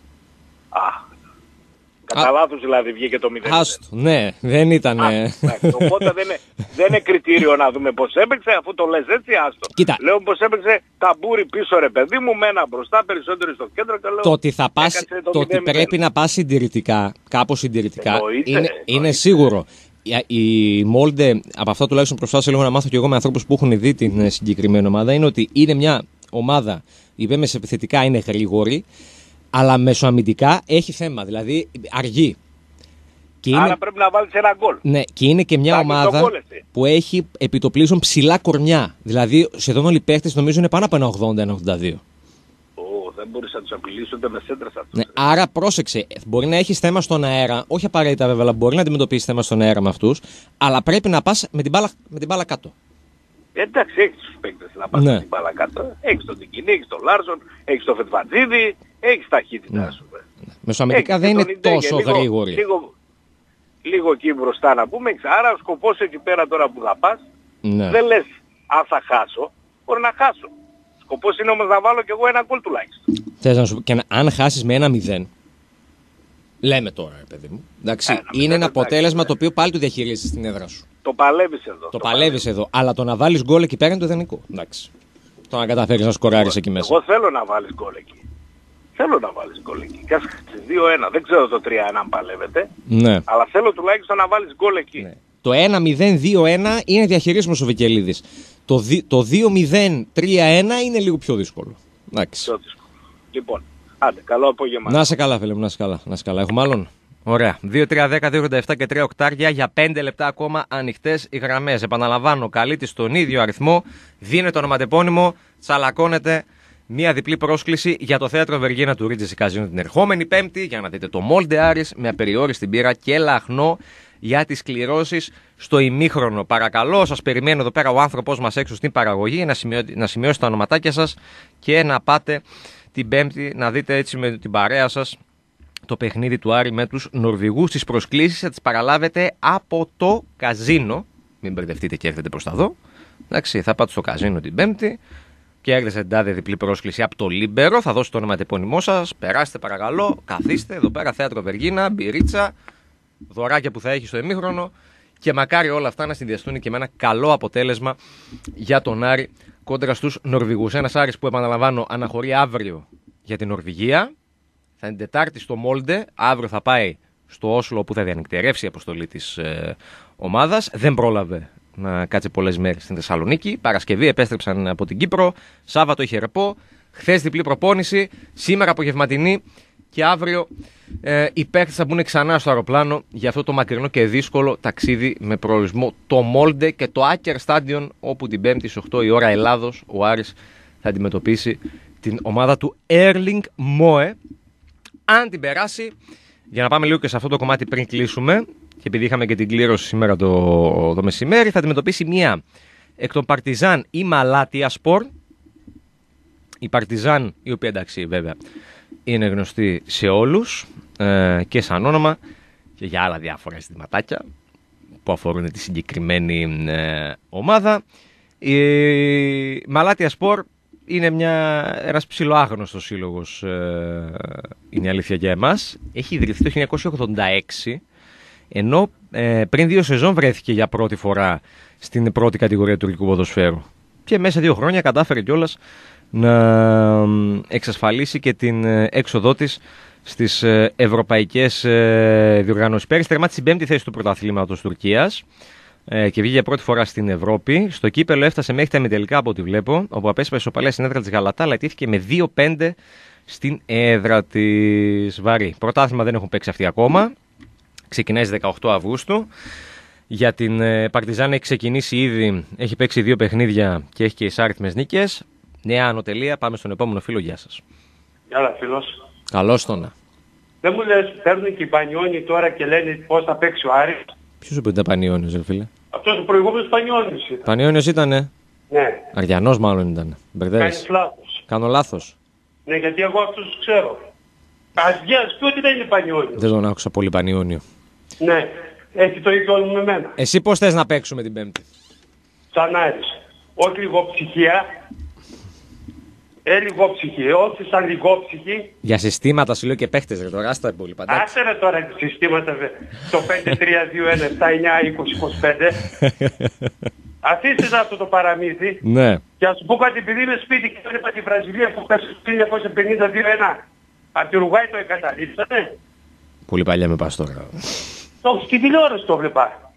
Α, κατά λάθος δηλαδή βγήκε το μηδέν μηδέν. Άστο, ναι, δεν ήταν. Α, ε, εντάξει, οπότε δεν είναι, δεν είναι κριτήριο να δούμε πώς έπαιξε, αφού το λες έτσι, άστο. Κοίτα. Λέω πώς έπαιξε ταμπούρι πίσω ρε παιδί μου, με ένα μπροστά, περισσότερο στο κέντρο και λέω... Το ότι, θα πας, έκατσε το ότι μηδέν μηδέν. πρέπει να πας συντηρητικά, κάπως συντηρητικά, Εννοείται, είναι, εννοείται. είναι σίγουρο. Η, η Μόλντε, από αυτά τουλάχιστον προσπάθησα λίγο να μάθω και εγώ με ανθρώπους που έχουν δει την ε, συγκεκριμένη ομάδα, είναι ότι είναι μια ομάδα η οποία μεσοεπιθετικά είναι γρήγορη, αλλά μεσοαμυντικά έχει θέμα, δηλαδή αργεί. Και Άρα είναι, πρέπει να βάλεις ένα γκολ. ναι, και είναι και μια Θα έχεις το ομάδα γκολ εσύ. που έχει επιτοπλίζουν ψηλά κορμιά. Δηλαδή σχεδόν όλοι οι παίχτες νομίζω είναι πάνω από ένα ογδόντα ένα ογδόντα δύο. Ω, δεν μπορείς να τους απειλήσεις ούτε με σέντρες αυτούς. Ναι, άρα πρόσεξε, μπορεί να έχεις θέμα στον αέρα, όχι απαραίτητα βέβαια, αλλά μπορεί να αντιμετωπίσεις θέμα στον αέρα με αυτούς, αλλά πρέπει να πας με την μπάλα, με την μπάλα κάτω. Εντάξει, έχεις τους παίκτες να πας Ναι. με την μπάλα κάτω. Έχεις τον Τικινή, έχεις τον Λάρσον, έχεις τον Φετφατζίδη, έχεις ταχύτητα, Ναι. ας πούμε. Μεσοαμυντικά Έχεις δεν και είναι τον Ιντέγε, τόσο λίγο- γρήγοροι. Λίγο, λίγο εκεί μπροστά να πούμε. Έχεις- Άρα ο σκοπός εκεί πέρα τώρα που θα πας, Ναι. δεν λες αν θα χάσω, μπορεί να χάσω. Σκοπός είναι όμως να βάλω κι εγώ ένα γκολ τουλάχιστον. Θες να σου πω, και να, αν χάσεις με ένα μηδέν, λέμε τώρα, ρε παιδί μου, εντάξει, Ένα μηδέν, είναι ένα εντάξει, αποτέλεσμα ναι. το οποίο πάλι το διαχειρίζεσαι στην έδρα σου. Το παλεύεις εδώ. Το παλεύεις εδώ, αλλά το να βάλεις γκολ εκεί πέρα είναι το ιδανικό. Εντάξει. Το να καταφέρεις να σκοράρεις εκεί μέσα. Εγώ θέλω να βάλεις γκολ εκεί. Θέλω να βάλεις γκολ εκεί. Και ας χτυπήσεις δύο ένα. Δεν ξέρω το τρία ένα αν παλεύεται. Ναι. Αλλά θέλω τουλάχιστον να βάλεις γκολ εκεί. Ναι. Το ένα μηδέν δύο ένα είναι διαχειρίσιμος ο Βικελίδης. Το, δι- το δύο μηδέν τρία ένα είναι λίγο πιο δύσκολο. Εντάξει. Πιο δύσκολο. Λοιπόν, Άντε, καλό απόγευμα. Να σε καλά, φίλε μου, να σε καλά. Να σε καλά. Έχουμε άλλον. Ωραία. δύο τρία δέκα δύο ογδόντα επτά και τρία οκτάρια για πέντε λεπτά ακόμα ανοιχτές οι γραμμές. Επαναλαμβάνω, καλείτε στον ίδιο αριθμό, δίνετε ονοματεπώνυμο, τσαλακώνετε μία διπλή πρόσκληση για το θέατρο Βεργίνα του Regency Casino την ερχόμενη Πέμπτη για να δείτε το Molde Aris με απεριόριστη μπύρα και λαχνό για τις κληρώσεις στο ημίχρονο. Παρακαλώ, σας περιμένω εδώ πέρα ο άνθρωπος μας έξω στην παραγωγή να, σημειώ, να σημειώσετε τα ονοματάκια σας και να πάτε την Πέμπτη να δείτε έτσι με την παρέα σας το παιχνίδι του Άρη με τους Νορβηγούς. Τις προσκλήσεις θα τις παραλάβετε από το καζίνο. Μην μπερδευτείτε και έρθετε προς τα δω. Εντάξει, θα πάτε στο καζίνο την Πέμπτη και έρθετε την τάδε διπλή πρόσκληση από το Λίμπερο. Θα δώσω το ονοματεπώνυμό σας. Περάστε παρακαλώ, καθίστε εδώ πέρα, θέατρο Βεργίνα, μπυρίτσα, δωράκια που θα έχει στο ημίχρονο και μακάρι όλα αυτά να συνδυαστούν και με ένα καλό αποτέλεσμα για τον Άρη κόντρα στους Νορβηγούς. Ένας Άρης που, επαναλαμβάνω, αναχωρεί αύριο για την Νορβηγία. Θα είναι Τετάρτη στο Μόλντε, αύριο θα πάει στο Όσλο που θα διανυκτερεύσει η αποστολή της ε, ομάδας. Δεν πρόλαβε να κάτσει πολλές μέρες στην Θεσσαλονίκη. Παρασκευή επέστρεψαν από την Κύπρο, Σάββατο είχε ρεπό, χθες διπλή προπόνηση, σήμερα απογευματινή και αύριο ε, οι παίκτες θα μπουν ξανά στο αεροπλάνο για αυτό το μακρινό και δύσκολο ταξίδι με προορισμό το Μόλντε και το Άκερ Στάντιον, όπου την Πέμπτη στις οκτώ η ώρα Ελλάδος ο Άρης θα αντιμετωπίσει την ομάδα του Erling Moe. Αν την περάσει, για να πάμε λίγο και σε αυτό το κομμάτι πριν κλείσουμε, και επειδή είχαμε και την κλήρωση σήμερα το, το μεσημέρι, θα αντιμετωπίσει μία εκ των Παρτιζάν ή Μαλάτια Σπορ. Η Παρτιζάν, η οποία εντάξει βέβαια είναι γνωστή σε όλους ε, και σαν όνομα και για άλλα διάφορα ζητηματάκια που αφορούν τη συγκεκριμένη ε, ομάδα. Η Μαλάτια Σπορ είναι μια, ένας ψιλοάγνωστος σύλλογος, ε, είναι η αλήθεια για εμάς. Έχει ιδρυθεί το χίλια εννιακόσια ογδόντα έξι, ενώ ε, πριν δύο σεζόν βρέθηκε για πρώτη φορά στην πρώτη κατηγορία του τουρκικού ποδοσφαίρου. Και μέσα δύο χρόνια κατάφερε κιόλας να εξασφαλίσει και την έξοδό της στις ευρωπαϊκές διοργανώσεις. Πέρυσι τερμάτισε την πέμπτη θέση του πρωταθλήματος Τουρκίας και βγήκε για πρώτη φορά στην Ευρώπη. Στο κύπελο έφτασε μέχρι τα ημιτελικά από ό,τι βλέπω, όπου απέσπασε ισοπαλία στην έδρα της Γαλατά, αλλά τύχηκε με δύο πέντε στην έδρα της Βαρύ. Πρωτάθλημα δεν έχουν παίξει αυτοί ακόμα. Ξεκινάει στις δεκαοκτώ Αυγούστου. Για την Παρτιζάν έχει ξεκινήσει ήδη, έχει παίξει δύο παιχνίδια και έχει και εισάριθμες νίκες. Νέα ανωτελεία, πάμε στον επόμενο φίλο, γεια σας. Γεια σας φίλος. Καλώς τον. Δεν μου λες, παίρνουν και οι Πανιόνι τώρα και λένε πώς θα παίξει ο Άρης. Ποιος είπε ότι ήταν Πανιόνιος, ρε φίλε? Αυτός ο προηγούμενος Πανιόνιος ήταν. Πανιόνιος ήτανε. Ναι. Αριανός μάλλον ήταν. Μπερδεύεις. Κάνεις λάθος. Κάνω λάθος. Ναι, γιατί εγώ αυτούς τους ξέρω. Ας βγει, ας πει ότι δεν είναι Πανιόνιος. Δεν τον άκουσα πολύ Πανιόνιο. Ναι, έχει το ίδιο όλο με μένα. Εσύ πώς θες να παίξουμε την Πέμπτη? Σαν Άρης. Όχι λιγοψυχία. Ε, λιγόψυχη, όχι σαν λιγόψυχη. Για συστήματα σου λέω και παίχτες ρε τώρα, άστα πολύ παντά. Άσε ρε τώρα συστήματα το πέντε τρία δύο ένα επτά εννιά είκοσι είκοσι πέντε. Αφήστε αυτό το παραμύθι. Ναι. Και ας σου πω κάτι, επειδή είμαι σπίτι και έβλεπα τη Βραζιλία που πέρασε το χίλια εννιακόσια πενήντα δύο ένα. Από τη Ουρουγουάη το εγκαταλείψανε. Πολύ παλιά με πας τώρα. Το, στη τηλεόραση το βλέπα.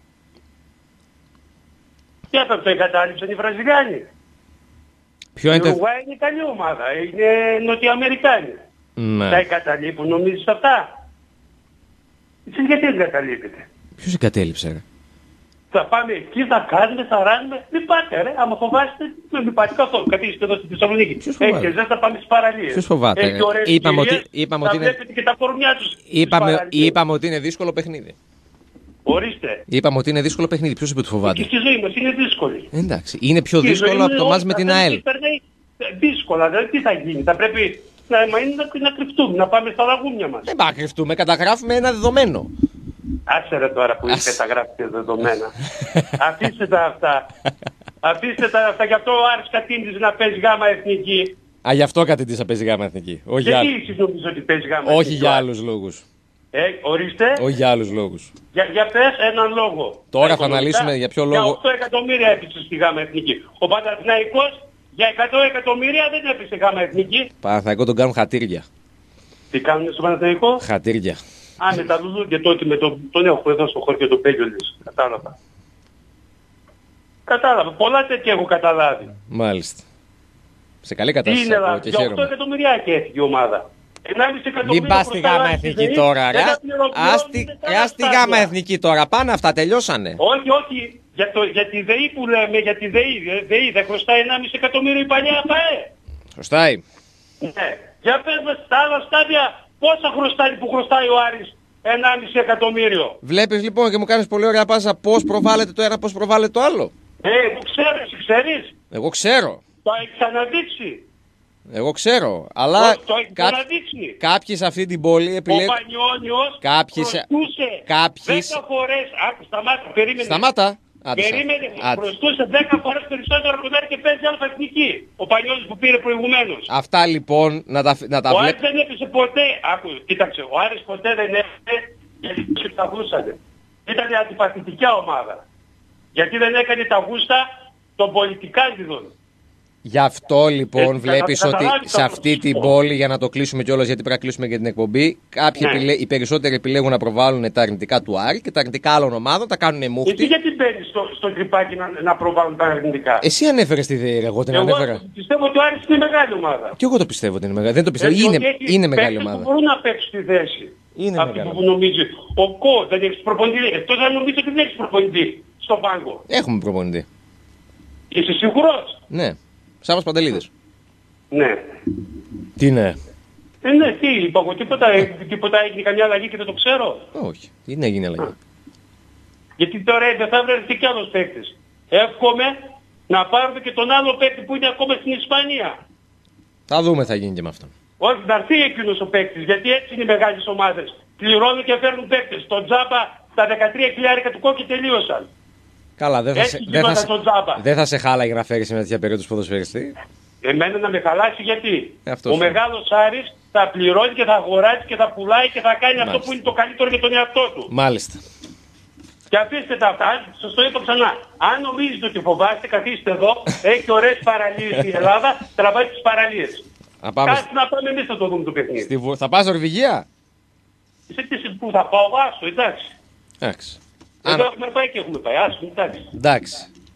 Και έπρεπε το εγκατάλειψαν οι Βραζιλιάνοι. Ποιο η είναι... Ουρουγουάη είναι καλή ομάδα, είναι Νοτιοαμερικάνοι. Ναι. Τα εγκαταλείπουν, νομίζεις αυτά? Εσείς γιατί εγκαταλείπετε? Ποιος εγκατέλειψε ρε? Θα πάμε εκεί, θα κάνουμε, θα ράνουμε. Μην πάτε ρε, άμα φοβάστε, μην πάτε καθόλου. Καθίστε εδώ στη Θεσσαλονίκη. Έχει και ζέστα, πάμε στις παραλίες. Ποιος φοβάται? Έχει ωραίες είπαμε κυρίες, ότι, είπαμε θα ότι είναι... βλέπετε και τα κορμιά τους. Είπαμε, είπαμε ότι είναι δύσκολο παιχνίδι. Ορίστε. Είπαμε ότι είναι δύσκολο παιχνίδι. Ποιος είπε ότι φοβάται? Και στη ζωή μας είναι δύσκολη. Εντάξει. Είναι πιο Και η δύσκολο ζωή από το είναι μάτς με όλα, την δεν ΑΕΛ. περνάει δύσκολα, δηλαδή τι θα γίνει? Θα πρέπει να, μα είναι να, να κρυφτούμε, να πάμε στα λαγούμια μας. Δεν πάμε κρυφτούμε, καταγράφουμε ένα δεδομένο. Άσε ρε τώρα που Ας... είσαι τα γράφετε δεδομένα. Αφήστε τα αυτά. Αφήστε τα αυτά. Γι' αυτό ο Άρης κατήντησε να παίζει γάμα εθνική. Α, γι' αυτό κατήντησε να παίζει γάμα εθνική. Όχι γιατί για... εσείς νομίζω ότι παίζει γάμα Όχι εθνική? για άλλους λόγους. Ε, ορίστε. Όχι για άλλους λόγους. Για, για πες έναν λόγο. Τώρα θα αναλύσουμε για ποιο λόγο. Για οκτώ εκατομμύρια έπαιξε στη γάμα εθνική. Ο Παναθηναϊκός για εκατό εκατομμύρια δεν έπαιξε γάμα εθνική. Παναθηναϊκό τον κάνουν χατήρια. Τι κάνουν στο Παναθηναϊκό? Χατήρια. Α, με τα λουλούδια τότε με τον, τον έχω εδώ στο χωριό του Πέγγιολης. Κατάλαβα. Κατάλαβα. Πολλά τέτοια έχω καταλάβει. Μάλιστα. Σε καλή Τι κατάσταση είναι ακούω λάθος? και Για οκτώ χαίρομαι. εκατομμυριάκια έφυγε η ομάδα. ενάμιση εκατομμύριο. Μην πας στη γάμα εθνική τώρα, ρε. Ας τη γάμα εθνική τώρα. Πάνε αυτά, τελειώσανε. Όχι, όχι. Για, το, για τη ΔΕΗ που λέμε, για τη ΔΕΗ, ΔΕΗ δεν χρωστάει ενάμιση εκατομμύριο η παλιά ΑΠΑΕ. Χρωστάει. Ναι. Για πες μας στα άλλα στάδια πόσα χρωστάει που χρωστάει ο Άρης ενάμιση εκατομμύριο. Βλέπεις λοιπόν και μου κάνεις πολύ ωραία πάσα πώς προβάλλεται το ένα, πώς προβάλλεται το άλλο. Ε, εγώ ξέρω, εσύ ξέρεις. Εγώ ξέρω. Το έχεις αναδείξει. Εγώ ξέρω, αλλά Το, το έχεις κά... αναδείξει. κάποιοι σε αυτή την πόλη επιλέγουν. Ο Πανιόνιος κάποιοι... χρωστούσε κάποιοι... δέκα φορές, άκου, σταμάτα, περίμενε. Σταμάτα. Άντε, Περίμενε, άντε. χρωστούσε δέκα φορές περισσότερο από τον και παίζει αλφα εθνική. Ο Πανιόνιος που πήρε προηγουμένως. Αυτά λοιπόν να τα, να τα Ο βλέπεις. Άρης δεν έπεσε ποτέ, άκου, κοίταξε, ο Άρης ποτέ δεν έπεσε γιατί τους τα γούσανε. Ήταν αντιπαθητικά ομάδα. Γιατί δεν έκανε τα γούστα των πολιτικάντιδων. Γι' αυτό λοιπόν Ε, βλέπεις κατα- ότι καταλάβεις σε το αυτή την προσωπικό. πόλη, για να το κλείσουμε κιόλας γιατί πρέπει να κλείσουμε και την εκπομπή, κάποιοι Ναι. επιλέ... οι περισσότεροι επιλέγουν να προβάλλουν τα αρνητικά του Άρη και τα αρνητικά άλλων ομάδων, τα κάνουν Εσύ μούχτη. γιατί μπαίνεις στο, στο τρυπάκι να, να προβάλλουν τα αρνητικά. Εσύ ανέφερες τη ΔΕΗ, εγώ την ανέφερα. Εγώ πιστεύω ότι ο Άρης είναι μεγάλη ομάδα. Και εγώ το πιστεύω ότι είναι μεγάλη. Δεν το πιστεύω. Έτσι, Είναι, ότι έχει είναι μεγάλη παίκτες που ομάδα. μπορούν να παίξουν τη θέση. Είναι αυτή μεγάλη που νομίζει. Ο Κο δεν έχεις προπονητή. Εκτός αν νομίζω ότι δεν έχεις προπονητή στον πάγκο. Έχουμε προπονητή. Είσαι σίγουρος? Ναι. Σάββας Παντελίδης. Ναι. Τι ναι. Ε, ναι, τι είπα εγώ, τίποτα, ε, τίποτα έγινε καμιά αλλαγή και δεν το ξέρω. Όχι. Τι να γίνει αλλαγή. Γιατί τώρα ε, δεν θα βρεθεί κι άλλος παίκτης. Εύχομαι να πάρουμε και τον άλλο παίκτη που είναι ακόμα στην Ισπανία. Θα δούμε θα γίνει και με αυτόν. Όχι, να έρθει εκείνος ο παίκτης, γιατί έτσι είναι οι μεγάλες ομάδες. Πληρώνουν και φέρνουν παίκτες. Το τζάμπα, τα δεκατρία χιλιάρικα του κόκκι τελείωσαν. Καλά, δεν θα, Έτσι σε, δεν, γινόταν θα, σε- το τζάμπα. δεν θα σε χάλαγε να φέρεις σε μια τέτοια περίοδο ποδοσφαιριστή. Εμένα να με χαλάσει γιατί. Ε, αυτός ο είναι. μεγάλος Άρης θα πληρώνει και θα αγοράσει και θα πουλάει και θα κάνει Μάλιστα. αυτό που είναι το καλύτερο για τον εαυτό του. Μάλιστα. Και αφήστε τα αυτά, σας το είπα ξανά. Αν νομίζετε ότι φοβάστε, καθίστε εδώ, έχει ωραίες παραλίες η Ελλάδα, τραβάει τις παραλίες. Να πάμε Κάτσε να πάμε εμείς να το δούμε το παιχνίδι. στη, Βου- θα πας Νορβηγία. Σε τι που θα πάω, άσο, εντάξει. Εντάξει. Εδώ Άνα- έχουμε πάει και έχουμε πάει, άσο, εντάξει. Εντάξει.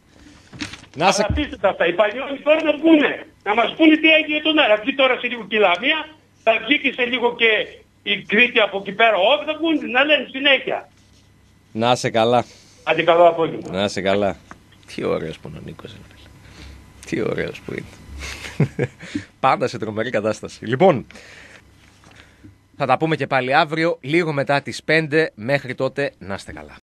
Να σε... Αλλά αφήστε τα αυτά, οι παλιόνοι τώρα να πούνε, να μας πούνε τι έγινε τον Άρα. Βγει τώρα σε λίγο και η Λαμία, θα βγει και σε λίγο και η Κρήτη από εκεί πέρα, όχι θα πούνε, να λένε συνέχεια. Να σε καλά. Άντε καλό απόγευμα. Να σε καλά. Τι ωραίος που είναι ο Νίκος. ρε φίλε. Τι ωραίος που είναι. Πάντα σε τρομερή κατάσταση. Λοιπόν, θα τα πούμε και πάλι αύριο, λίγο μετά τις πέντε. Μέχρι τότε να είστε καλά.